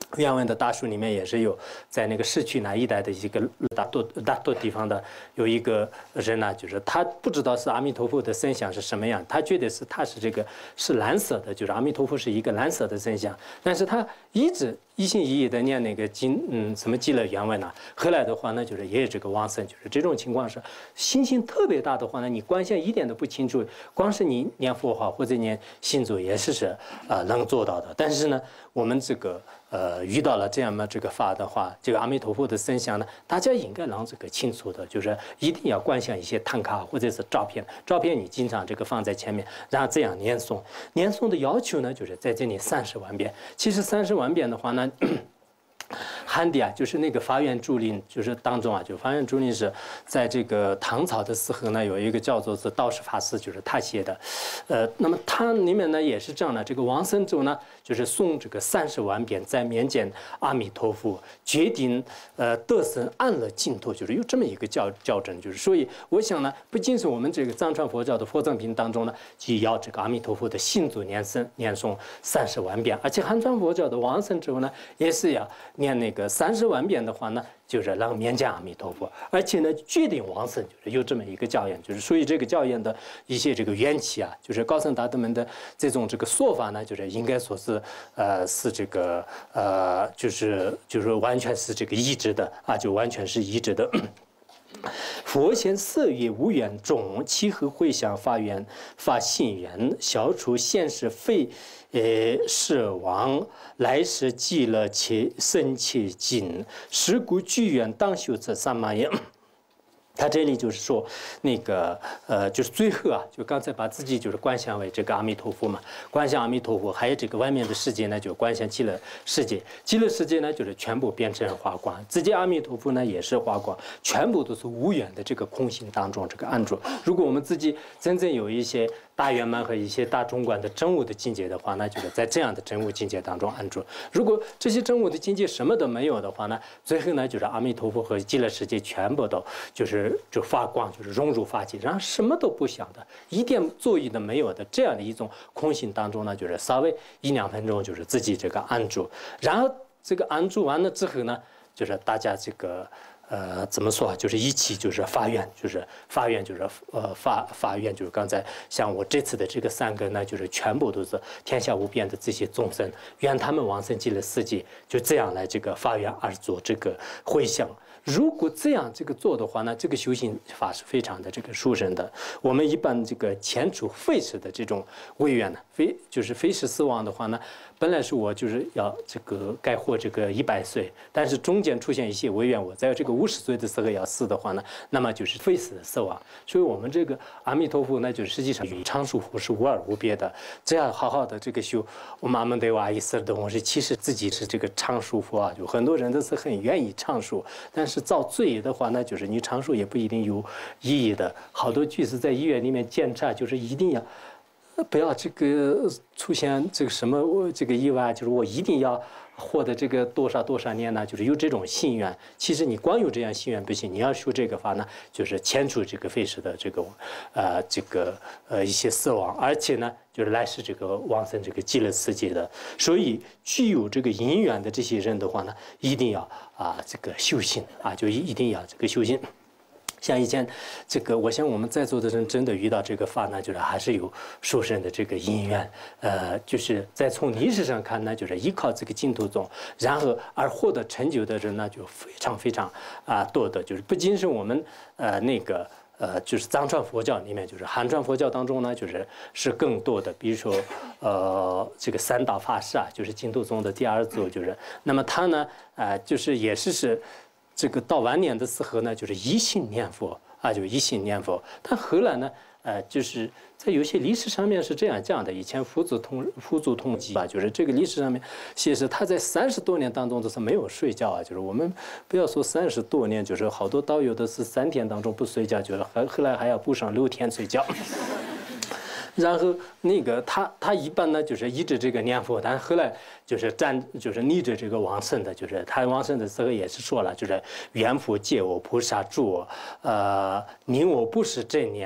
原文的大书里面也是有，在那个市区那一带的一个大多地方的有一个人呢，就是他不知道是阿弥陀佛的身像是什么样，他觉得他是这个是蓝色的，就是阿弥陀佛是一个蓝色的身像，但是他一直一心一意的念那个什么记了原文呢，后来的话呢，就是也有这个往生，就是这种情况是信心特别大的话呢，你观想一点都不清楚，光是你念佛号或者念心咒也是能做到的，但是呢，我们这个遇到了这样的这个法的话，这个阿弥陀佛的身像呢，大家应该能这个清楚的，就是一定要观想一些唐卡或者是照片，照片你经常这个放在前面，然后这样念诵。念诵的要求呢，就是在这里30万遍。其实30万遍的话呢。汉地啊，就是那个法源竹林，就是当中啊，就法源竹林是在这个唐朝的时候呢，有一个叫做是道士法师，就是他写的，那么他里面呢也是这样的，这个往生咒呢，就是诵这个30万遍，在面见阿弥陀佛，决定得生安乐净土，就是有这么一个校正，就是所以我想呢，不仅是我们这个藏传佛教的佛藏品当中呢，就要这个阿弥陀佛的信咒念诵30万遍，而且汉传佛教的往生咒呢，也是要念那个30万遍的话呢，就是让面见阿弥陀佛，而且呢，决定往生，就是有这么一个教言，就是所以这个教言的一些这个缘起啊，就是高僧大德们的这种这个说法呢，就是应该说是是这个就是完全是这个一致的啊，就完全是一致的。佛现色月无缘众，契合回向发愿发信愿，消除现世非世亡，来世极乐且生且尽，是故具愿当修这3万愿。他这里就是说，那个就是最后啊，就刚才把自己就是观想为这个阿弥陀佛嘛，观想阿弥陀佛，还有这个外面的世界呢，就观想极乐世界，极乐世界呢就是全部变成花光，自己阿弥陀佛呢也是花光，全部都是无缘的这个空性当中这个安住。如果我们自己真正有一些大圆满和一些大中观的真悟的境界的话，那就是在这样的真悟境界当中安住。如果这些真悟的境界什么都没有的话呢，最后呢就是阿弥陀佛和极乐世界全部都就发光，就是融入法界，然后什么都不想的，一点作意都没有的这样的一种空性当中呢，就是稍微1-2分钟就是自己这个安住，然后这个安住完了之后呢，就是大家这个怎么说啊？就是一起就是发愿，就是发愿，就是发愿，就是刚才像我这次的这个3个呢，就是全部都是天下无边的这些众生，愿他们往生极乐世界，就这样来这个发愿而做这个回向。如果这样这个做的话呢，这个修行法是非常的这个殊胜的。我们一般这个前除废世的这种违愿呢，就是非世死亡的话呢，本来是我就是要这个该活这个100岁，但是中间出现一些违愿，我在这个50岁的时候要死的话呢，那么就是非死死亡。所以我们这个阿弥陀佛呢，就实际上与常住佛是无二无别的。这样好好的这个修，我们阿门对瓦伊斯的东西，其实自己是这个常住佛啊，就很多人都是很愿意常住，但是造罪的话呢，就是你常住也不一定有意义的。好多句是在医院里面检查，就是一定要不要这个出现这个什么这个意外，就是我一定要活的这个多少年呢？就是有这种心愿。其实你光有这样心愿不行，你要修这个法呢，就是前除这个废世的这个一些死亡，而且呢，就是来世这个往生这个极乐世界的。所以具有这个因缘的这些人的话呢，一定要这个修行啊，就一定要这个修行。像以前这个，我想我们在座的人真的遇到这个法呢，就是还是有殊胜的这个因缘，就是在从历史上看呢，就是依靠这个净土宗，然后而获得成就的人呢，就非常多的，就是不仅是我们就是藏传佛教里面，就是汉传佛教当中呢，是更多的，比如说这个三大法师啊，就是净土宗的第2祖，就是那么他呢就是也是这个到晚年的时候呢，就是一心念佛啊，就一心念佛。但后来呢，就是在有些历史上面是这样讲的。以前佛祖统计吧，就是这个历史上面写是他在30多年当中都是没有睡觉啊。就是我们不要说30多年，就是好多道友都是3天当中不睡觉，就是后来还要补上6天睡觉。然后那个他一般呢就是一直这个念佛，但后来就是逆着这个往生的，就是他往生的时候也是说了，就是愿佛借我菩萨助我，令我不是正念，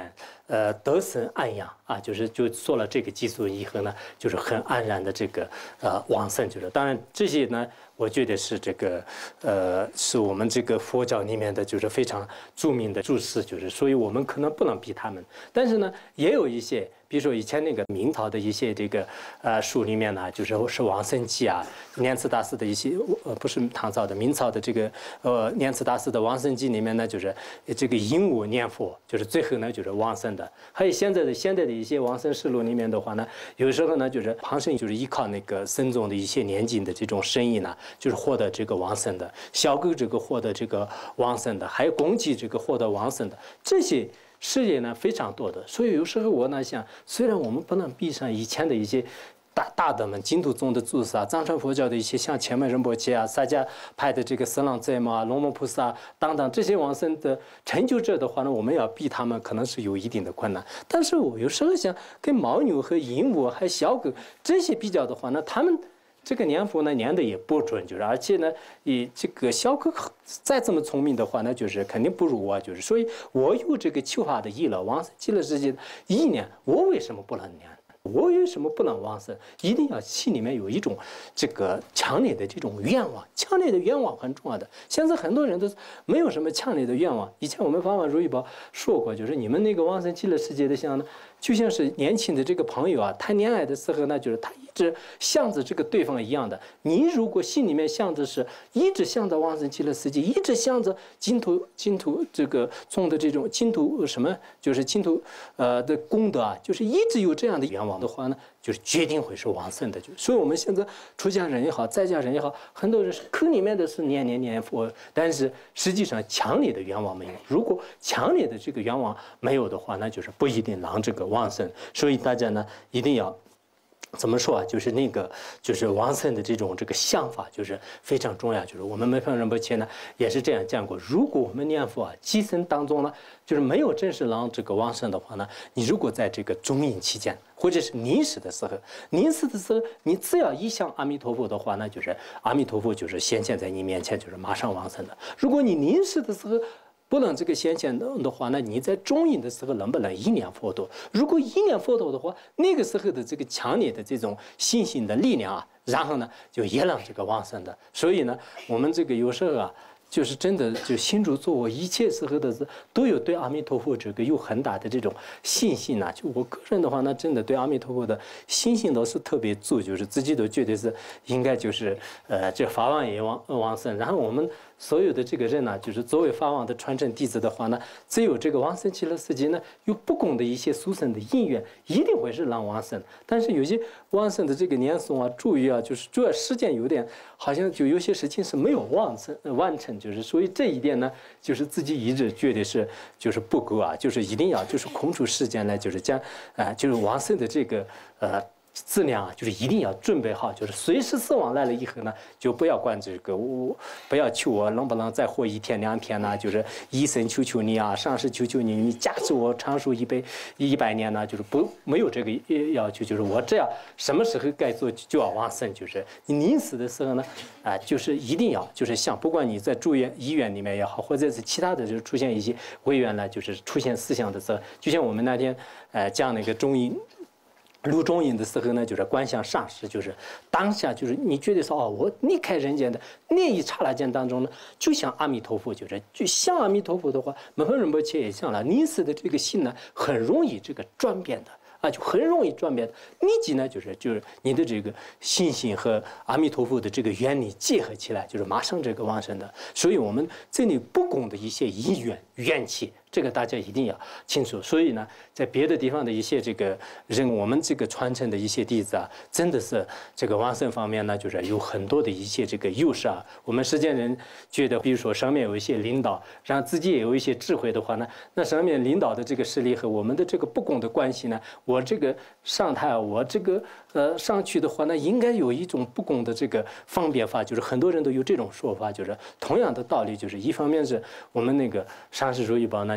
得生安养啊，就做了这个基础以后呢，就是很安然的这个往生，就是当然这些呢，我觉得是这个是我们这个佛教里面的就是非常著名的注释，就是所以我们可能不能比他们，但是呢，也有一些。比如说以前那个明朝的一些这个书里面呢，就是往生记啊，莲池大师的一些不是唐朝的，明朝的这个莲池大师的往生记里面呢，就是这个鹦鹉念佛，就是最后呢就是往生的。还有现在的一些往生实录里面的话呢，有时候呢就是旁生就是依靠那个僧众的一些念经的这种声音呢，就是获得这个往生的；小狗这个获得这个往生的，还有公鸡这个获得往生的，这些。事业呢非常多的，所以有时候我呢想，虽然我们不能比上以前的一些大的们净土宗的祖师啊，藏传佛教的一些像前门仁波切啊、萨迦派的这个色浪斋嘛、龙门菩萨等等这些往生的成就者的话呢，我们要比他们可能是有一定的困难。但是我有时候想跟牦牛和鹦鹉还有小狗这些比较的话呢，他们。这个念佛呢念的也不准，就是而且呢，以这个小狗再这么聪明的话，那就是肯定不如我，就是所以我有这个求法的意了，往生极乐世界的意念，我为什么不能念？我为什么不能往生？一定要心里面有一种这个强烈的这种愿望，强烈的愿望很重要的。现在很多人都没有什么强烈的愿望。以前我们法王如意宝说过，就是你们那个往生极乐世界的像呢，就像是年轻的这个朋友啊，谈恋爱的时候呢，就是他一直向着这个对方一样的。你如果心里面向着是一直向着往生极乐世界，一直向着净土这个宗的这种净土什么，就是净土的功德啊，就是一直有这样的愿望的话呢，就是决定会是往生的。所以我们现在出家人也好，在家人也好，很多人口里面的是念佛，但是实际上强烈的愿望没有。如果强烈的这个愿望没有的话，那就是不一定能这个往生。所以大家呢一定要。怎么说啊？就是那个，就是往生的这个想法，就是非常重要。就是我们梅峰仁波切呢，也是这样讲过。如果我们念佛啊，基生当中呢，就是没有正式让这个往生的话呢，你如果在这个中阴期间，或者是临死的时候，你只要一想阿弥陀佛的话呢，就是阿弥陀佛就是显现在你面前，就是马上往生的。如果你临死的时候，不能这个显现的话呢，你在中阴的时候能不能一念佛陀？如果一念佛陀的话，那个时候的这个强烈的这种信心的力量啊，然后呢就也让这个往生的。所以呢，我们这个有时候啊。就是真的，就心主做我一切时候的都有对阿弥陀佛这个有很大的这种信心呐。就我个人的话，那真的对阿弥陀佛的信心都是特别足，就是自己都觉得是应该就是这法王也往生，然后我们所有的这个人呢，就是作为法王的传承弟子的话呢，只有这个往生极乐世界呢，有不共的一些殊胜的因缘，一定会是让往生。但是有些往生的这个念诵啊、注意啊，就是主要时间有点好像就有些事情是没有完成。就是所以这一点呢，就是自己一直觉得是就是不够啊，就是一定要就是空出时间来，就是将就是往生的这个质量啊，就是一定要准备好，就是随时死亡来了以后呢，就不要管这个不要求我能不能再活1天2天呢，就是医生求你啊，上师求你，你加持我长寿100年呢，就是没有这个要求，就是我这样什么时候该做就要往生，就是你临死的时候呢，就是一定要就是像不管你在住院医院里面也好，或者是其他的就是出现一些违缘呢，就是出现思想的时候，就像我们那天讲那个中医。入中阴的时候呢，就是观想上师，就是当下，就是你觉得说哦，我离开人间的那一刹那间当中呢，就像阿弥陀佛，就像阿弥陀佛的话，梅峰仁波切也像了，临死的这个心呢，很容易这个转变的。就很容易转变的。立即呢，就是你的这个信心和阿弥陀佛的这个原理结合起来，就是马上这个往生的。所以我们这里不共的一些因缘缘起，这个大家一定要清楚。所以呢，在别的地方的一些这个人，我们这个传承的一些弟子啊，真的是这个往生方面呢，就是有很多的一些这个优势啊。我们世间人觉得，比如说上面有一些领导，然后自己也有一些智慧的话呢，那上面领导的这个势力和我们的这个不共的关系呢，我这个上台，我这个上去的话呢，应该有一种不共的这个方便法，就是很多人都有这种说法，就是同样的道理，就是一方面是我们那个上师如意宝呢。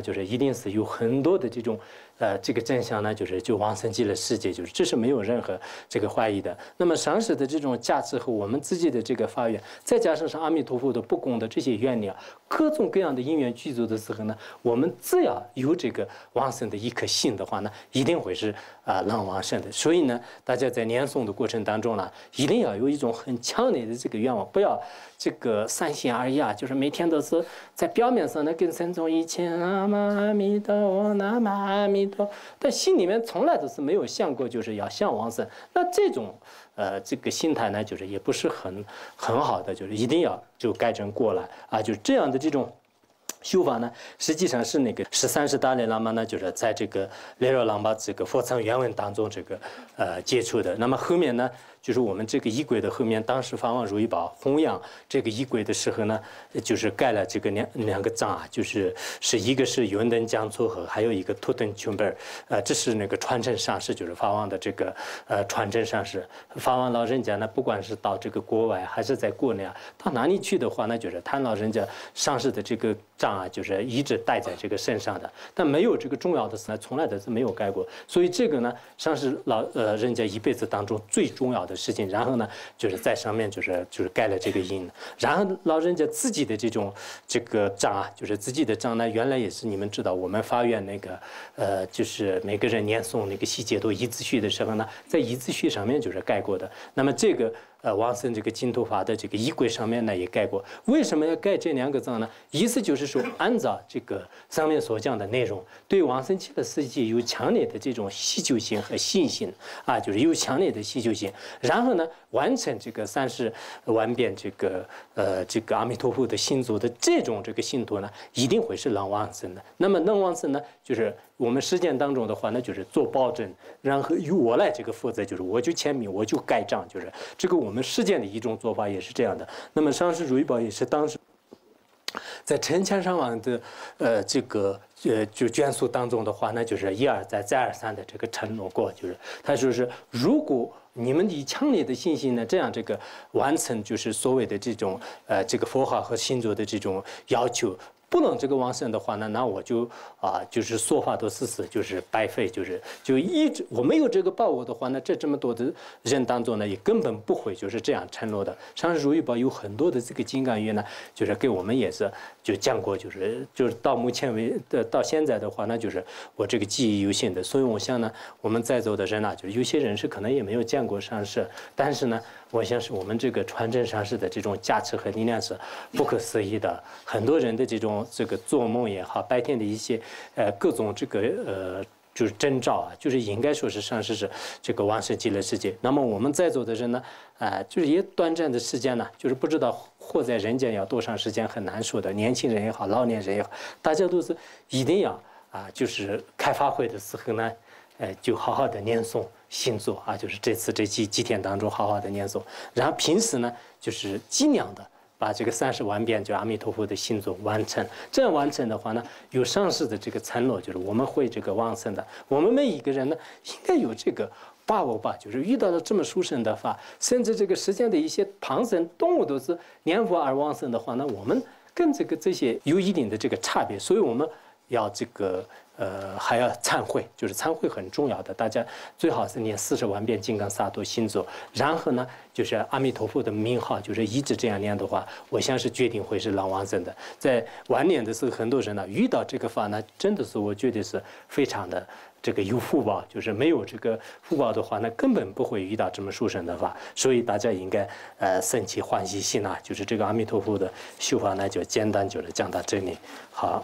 就是一定是有很多的这种这个真相呢，就往生极乐世界，这是没有任何这个怀疑的。那么上师的这种价值和我们自己的这个发愿，再加上阿弥陀佛的不公的这些愿力啊，各种各样的因缘具足的时候呢，我们只要有这个往生的一颗心的话呢，一定会是能往生的。所以呢，大家在念诵的过程当中呢，一定要有一种很强烈的这个愿望，不要这个三心二意啊，就是每天都是在表面上呢跟僧众一起南无阿弥陀佛，南无阿弥陀佛，但心里面从来都是没有想过就是要向往生。那这种这个心态呢，也不是很好的，一定要就改正过来啊，就是这样的这种修法呢，实际上是那个13世达赖喇嘛呢，在这个列若朗巴这个佛藏原文当中接触的。那么后面呢，就是我们这个仪轨的后面，当时法王如意宝弘扬这个仪轨的时候呢，盖了这个两个章啊，是一个是云登江措和，还有一个图登琼贝尔，这是那个传承上师，法王的这个传承上师。法王老人家呢，不管是到这个国外还是在国内啊，到哪里去的话呢，他老人家上师的这个章啊，一直带在这个身上的，但没有这个重要的事呢，从来都是没有改过。所以这个呢，上师人家一辈子当中最重要的事情，然后呢，在上面盖了这个印，然后老人家自己的这个章啊，自己的章呢，原来也是你们知道，我们法院那个每个人念诵那个细节都一字序的时候呢，在一字序上面盖过的。那么这个往生这个净土法的这个仪轨上面呢也盖过。为什么要盖这两个章呢？意思就是说，按照这个上面所讲的内容，对往生极乐世界有强烈的这种希求心和信心啊，有强烈的希求心。然后呢，完成这个30万遍这个阿弥陀佛的信咒的这个信徒呢，一定会是能往生的。那么能往生呢，我们实践当中的话呢，做保证，然后由我来这个负责，我就签名，我就盖章，这个我们实践的一种做法也是这样的。那么上师如意宝也是当时在陈千上王的就眷属当中的话呢，一而再再而三的这个承诺过，他说是如果你们以强烈的信心呢，这样完成所谓的这种这个佛号和信咒的这种要求。不能这个往生的话呢，那我说法都是白费，一直我没有这个把握的话呢，这么多的人当中呢，也根本不会这样承诺的。上师如意宝有很多的这个金刚语呢，给我们也是讲过，到目前到现在的话呢，我这个记忆犹新的。所以我想呢，我们在座的人啊，有些人是可能也没有见过上师，但是呢，我想是我们这个传承上师的这种加持和力量是不可思议的。很多人的这个做梦也好，白天的一些各种征兆啊，应该说是上师是这个往生极乐世界。那么我们在座的人呢，也短暂的时间呢，不知道活在人间要多长时间，很难说的。年轻人也好，老年人也好，大家都是一定要开发会的时候呢，就好好的念诵信咒啊，这次这几天当中好好的念诵，然后平时呢尽量的把这个30万遍阿弥陀佛的信咒完成。这样完成的话呢，有上师的这个承诺，我们会往生的。我们每一个人呢，应该有这个把握吧，遇到了这么殊胜的法，甚至这个世间的一些旁生动物都是念佛而往生的话呢，我们跟这些有一定的这个差别，所以我们要还要忏悔，忏悔很重要的。大家最好是念40万遍金刚萨埵心咒，然后呢，阿弥陀佛的名号，一直这样念的话，我相信决定会是能往生的。在晚年的时候，很多人呢遇到这个法呢，真的是我觉得是非常的有福报，没有这个福报的话呢，根本不会遇到这么殊胜的法。所以大家应该生起欢喜心啊，这个阿弥陀佛的修法呢，就简单讲到这里。好。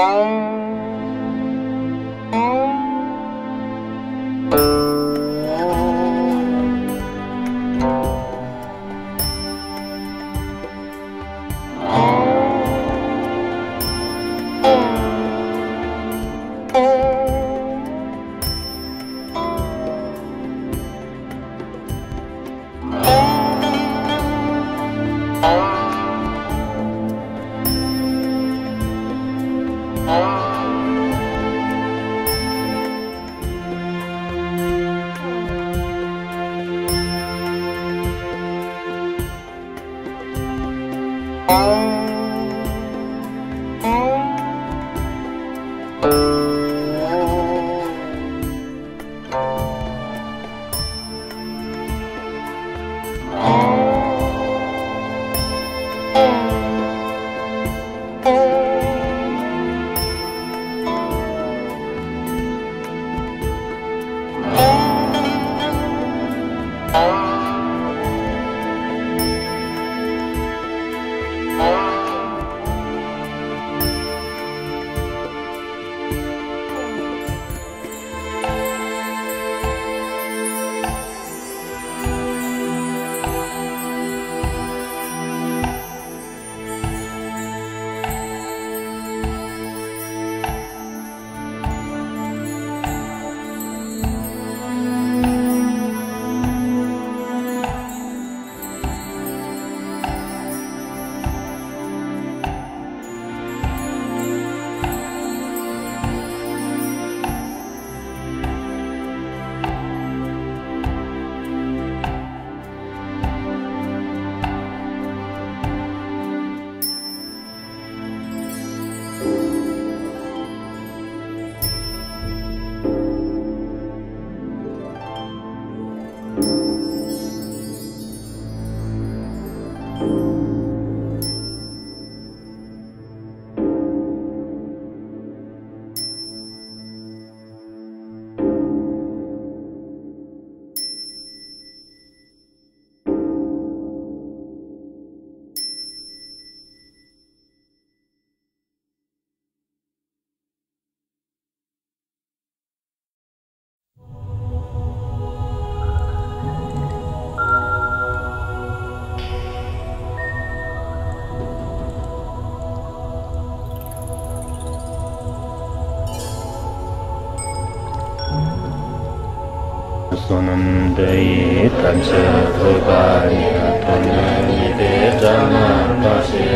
Sonam dei tanche thoganya tonani de jana pashe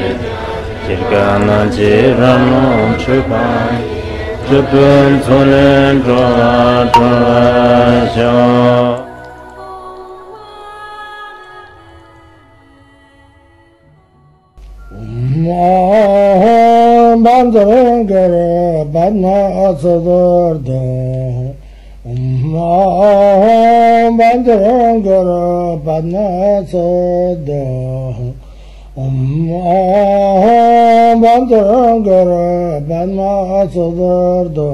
kirgana jirano chupai chupun sonen droa Banzarangara Badna Asadorda Banzarangara Badna Asadorda Banzarangara Badna Asadorda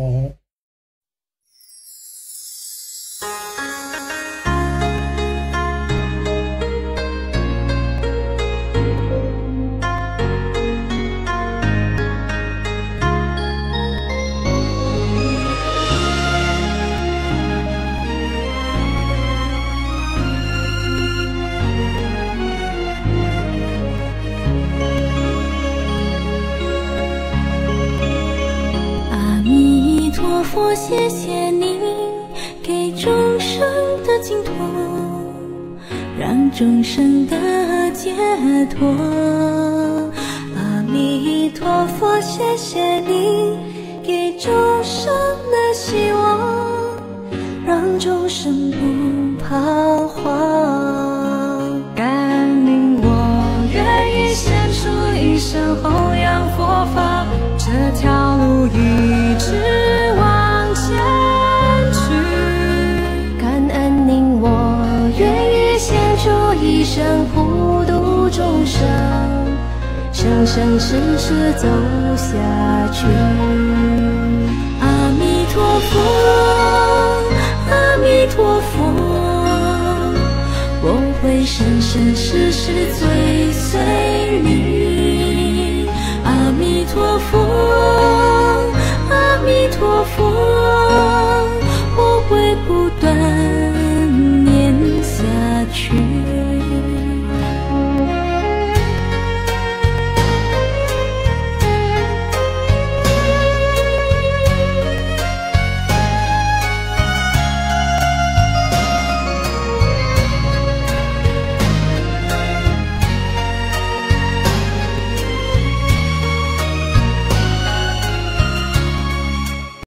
佛，谢谢你给众生的净土，让众生的解脱。阿弥陀佛，谢谢你给众生的希望，让众生不彷徨。感应我愿意献出一生弘扬佛法，这条路一直往前去。感恩您，我愿意献出一生普度众生，生生世世走下去。阿弥陀佛，阿弥陀佛，我会生生世世追随你。阿弥陀佛，阿弥陀